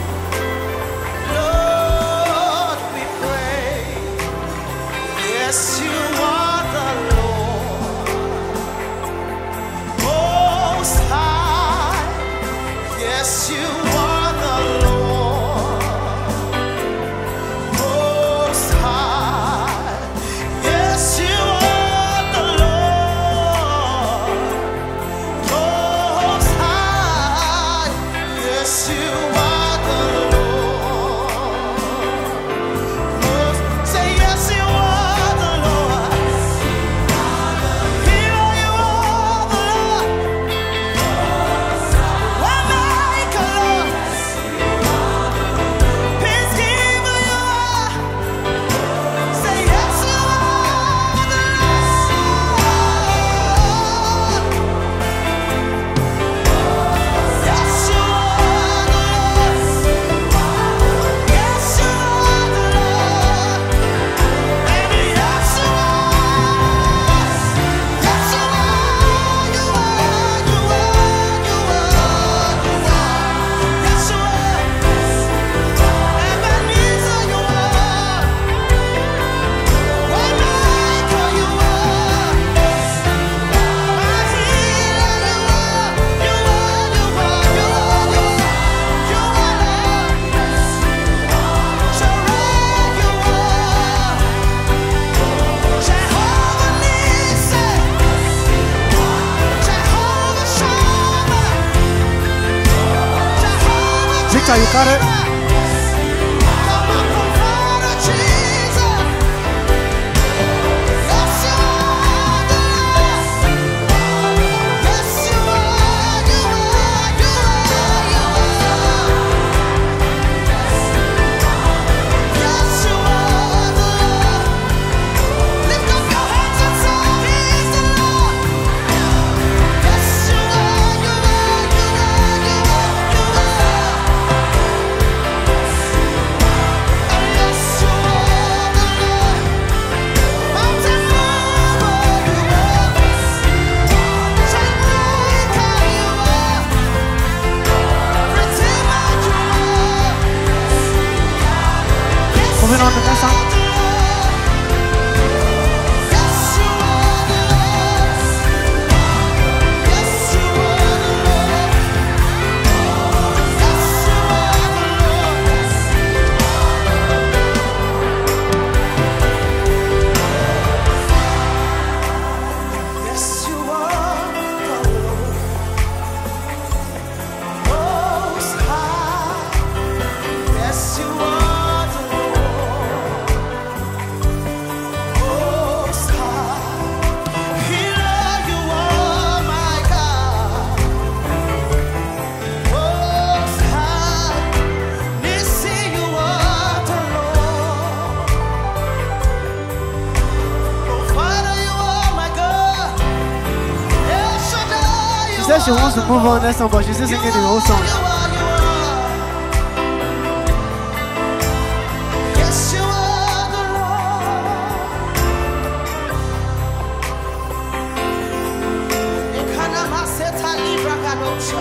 Lord. We praise. Yes, you are the Lord, Most High. Yes, you are the Lord, Most High. Yes, you are the Lord, Most High. Yes, you are the Lord. Say yes, you are the Lord. Here you are the Lord. Waymaker, Lord. Peacekeeper, you are. Say yes, you are the Lord. Yes, you are the Lord. Yes, you are the Lord. Baby, yes, you are. Yes, you are. You are. You are. You are. You are. Yes, you are. Ebenezer, you are. Waymaker, you are. My healer, you are. You are. You are. You are. You are. Sharon, you are. Jehovah Nissi. Jehovah Shammah. Jehovah Victor, you got it? Jireh. Come on, provider, Jesus. Yes, you are the Lord. Yes, you are. You are. You are. You are. Yes, you are the Lord. Lift up your hands and say, He is the Lord. Yes, you are. You are. You are. You are. You are. said she wants to move on next song, but she's still singing the whole song. Yes, you are the Lord. Ekanamaseta libra kadosha.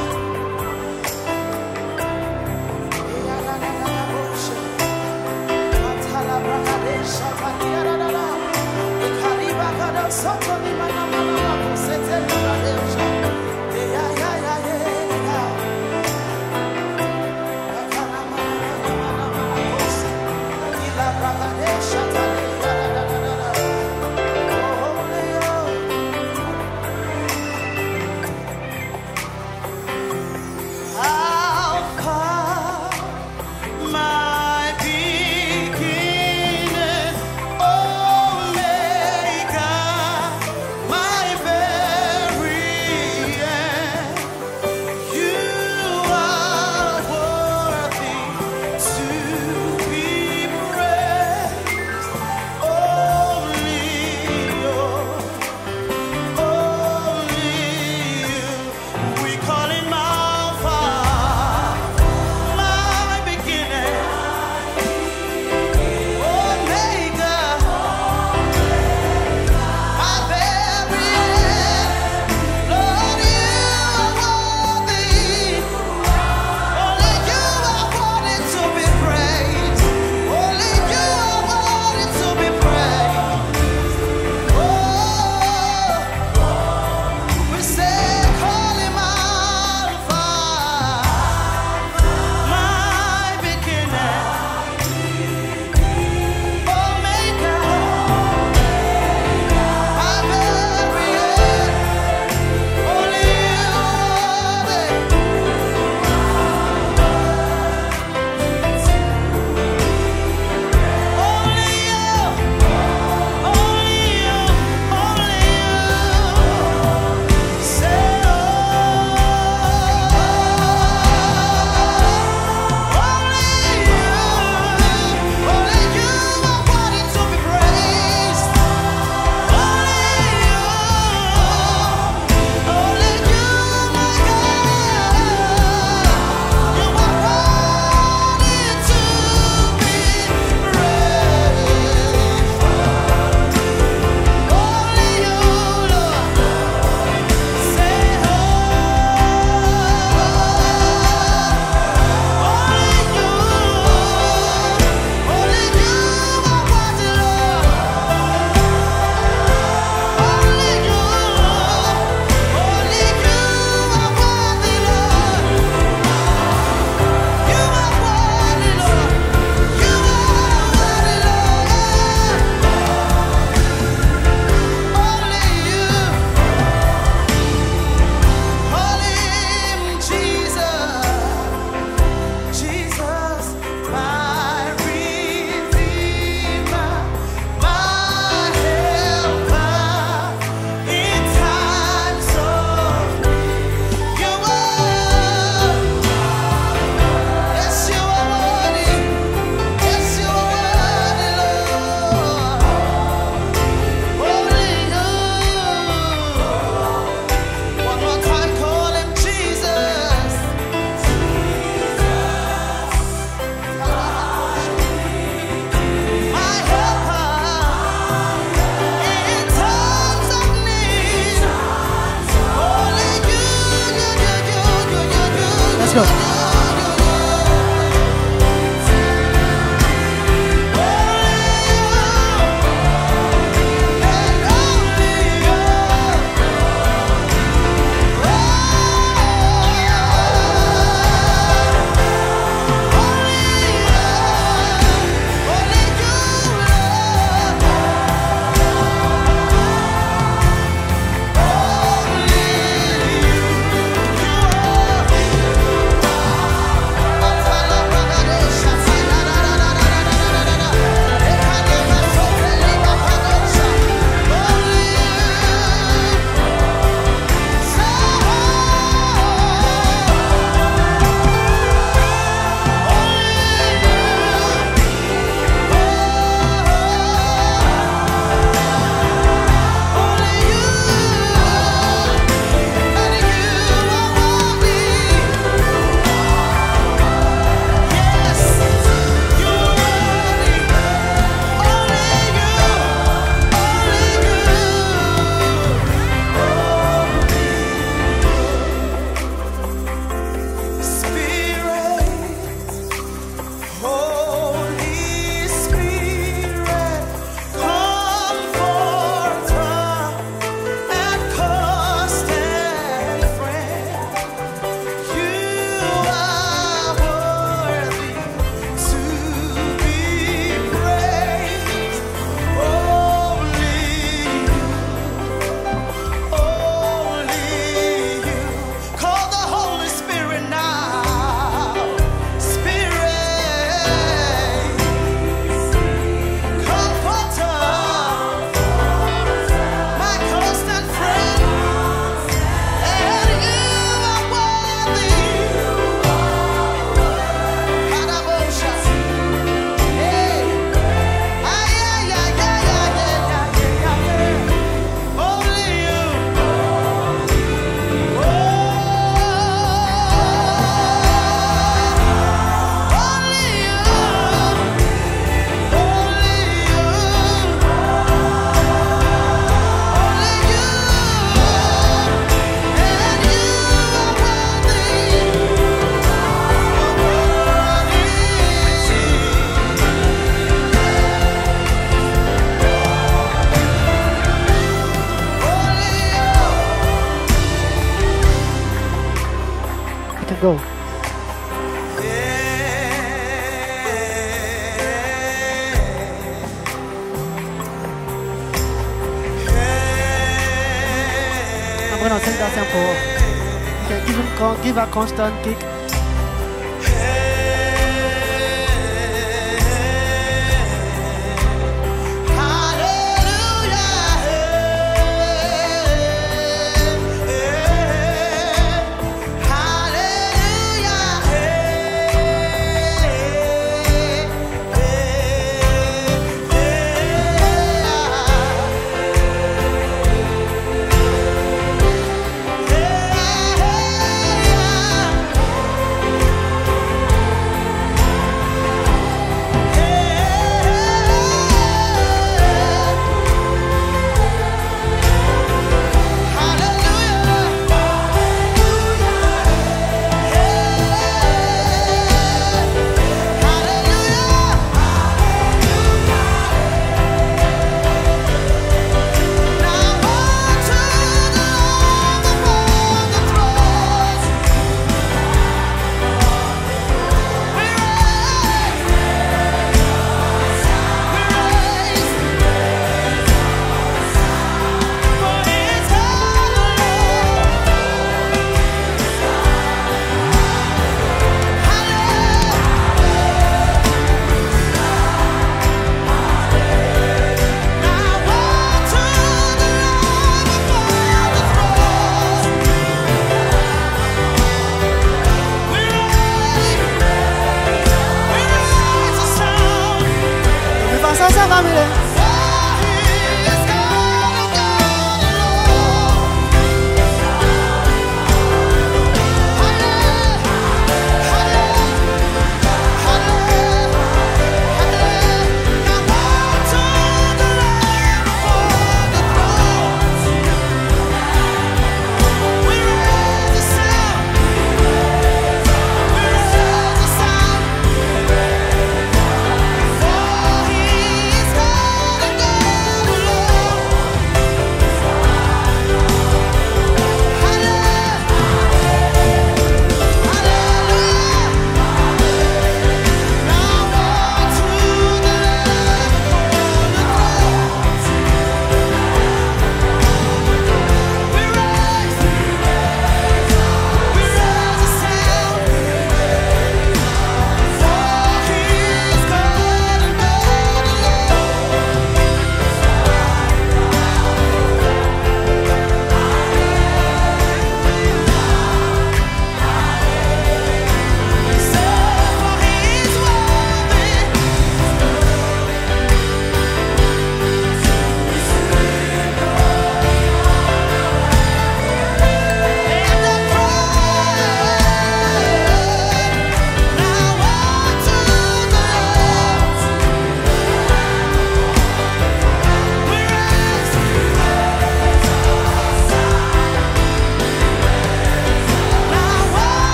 go. can go. I'm gonna take that tempo. You can give a constant kick.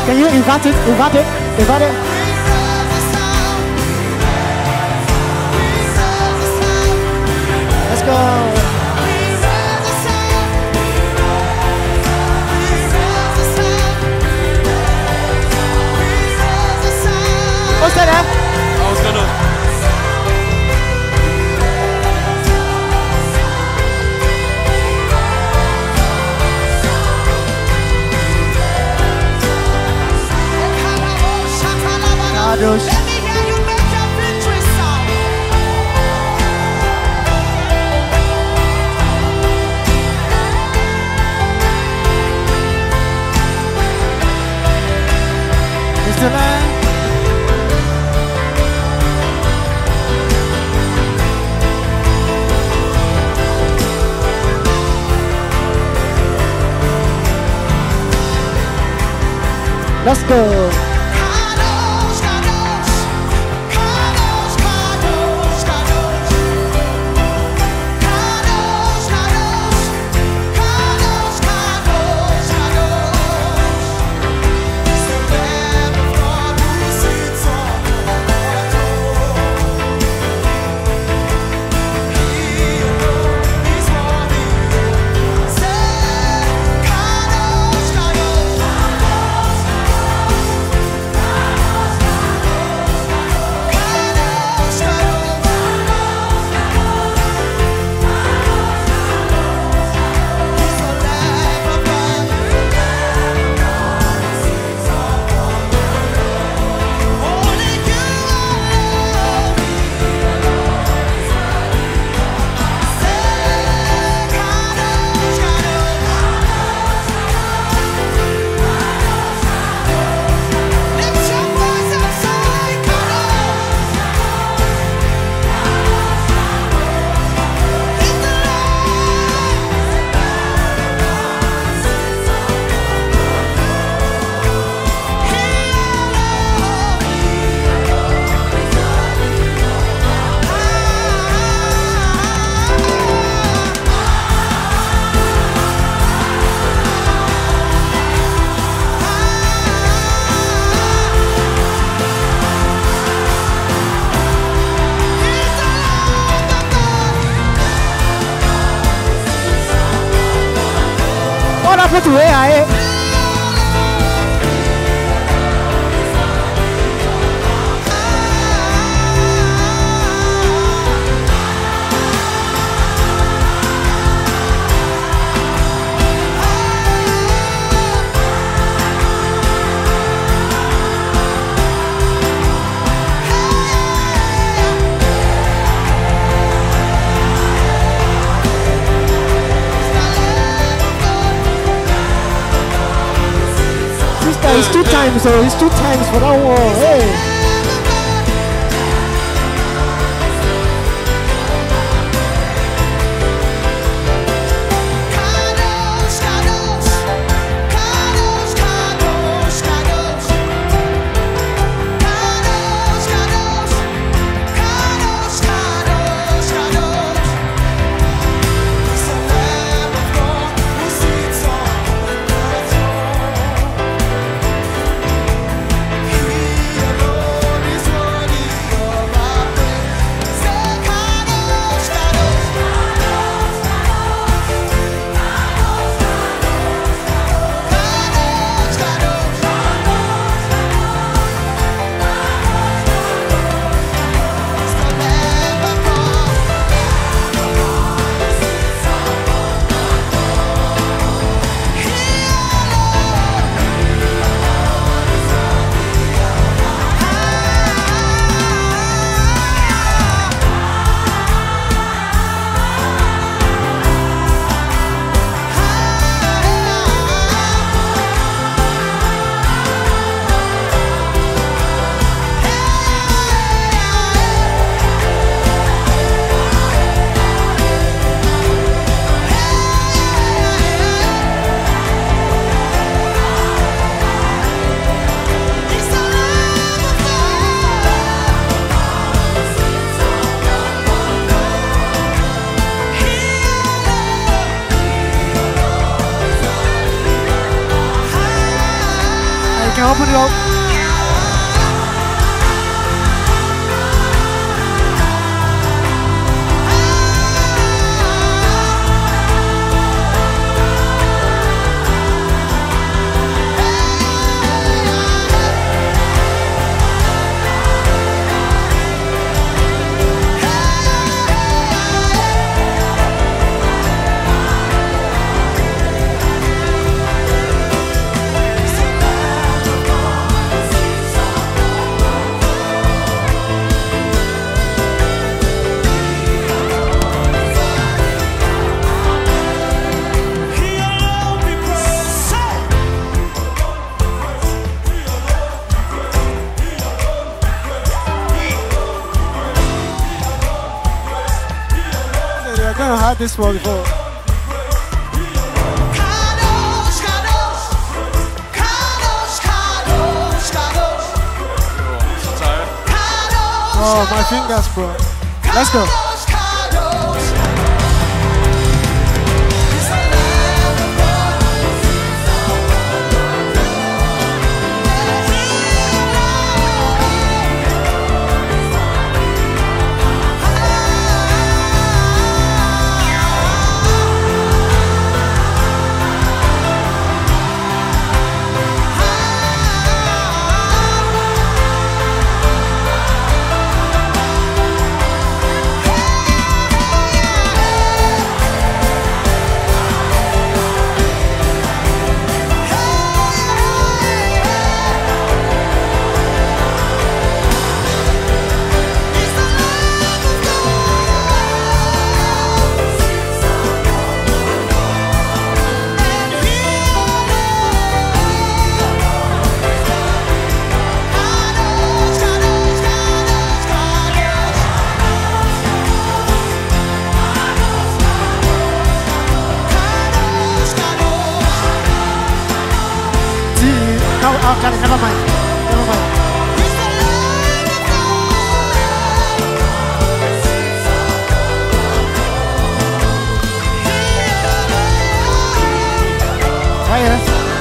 Can you invite it? Invite it? Invite it? Let's go. What's that? I was gonna. Let me hear you make your victory sound. Mr. Man. Let's go. Kadosh, kadosh, kadosh, kadosh, kadosh. Kadosh, kadosh, kadosh, kadosh, kadosh. It's the Lamb of God who sits on the throne. He alone is worthy. Say, kadosh, kadosh. What happened to AI? It's 2 times, so it's 2 times for that one. Hey. Kadosh, kadosh, kadosh, kadosh, kadosh. Kadosh, kadosh, kadosh, kadosh, kadosh. It's the Lamb of God who sits on the throne. He alone open it up. I've never had this one before. Oh, my fingers, bro. Let's go. Oh, got it. Never mind. Never mind. Right here.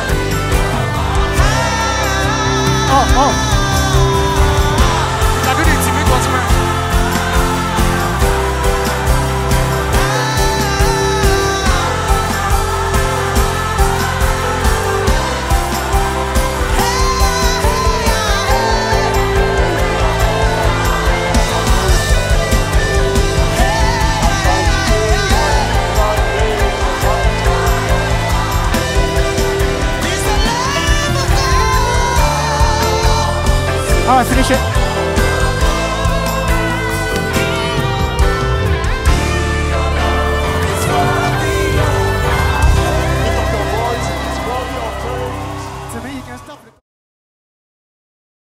Oh. I do need to make what's right. All right, finish it.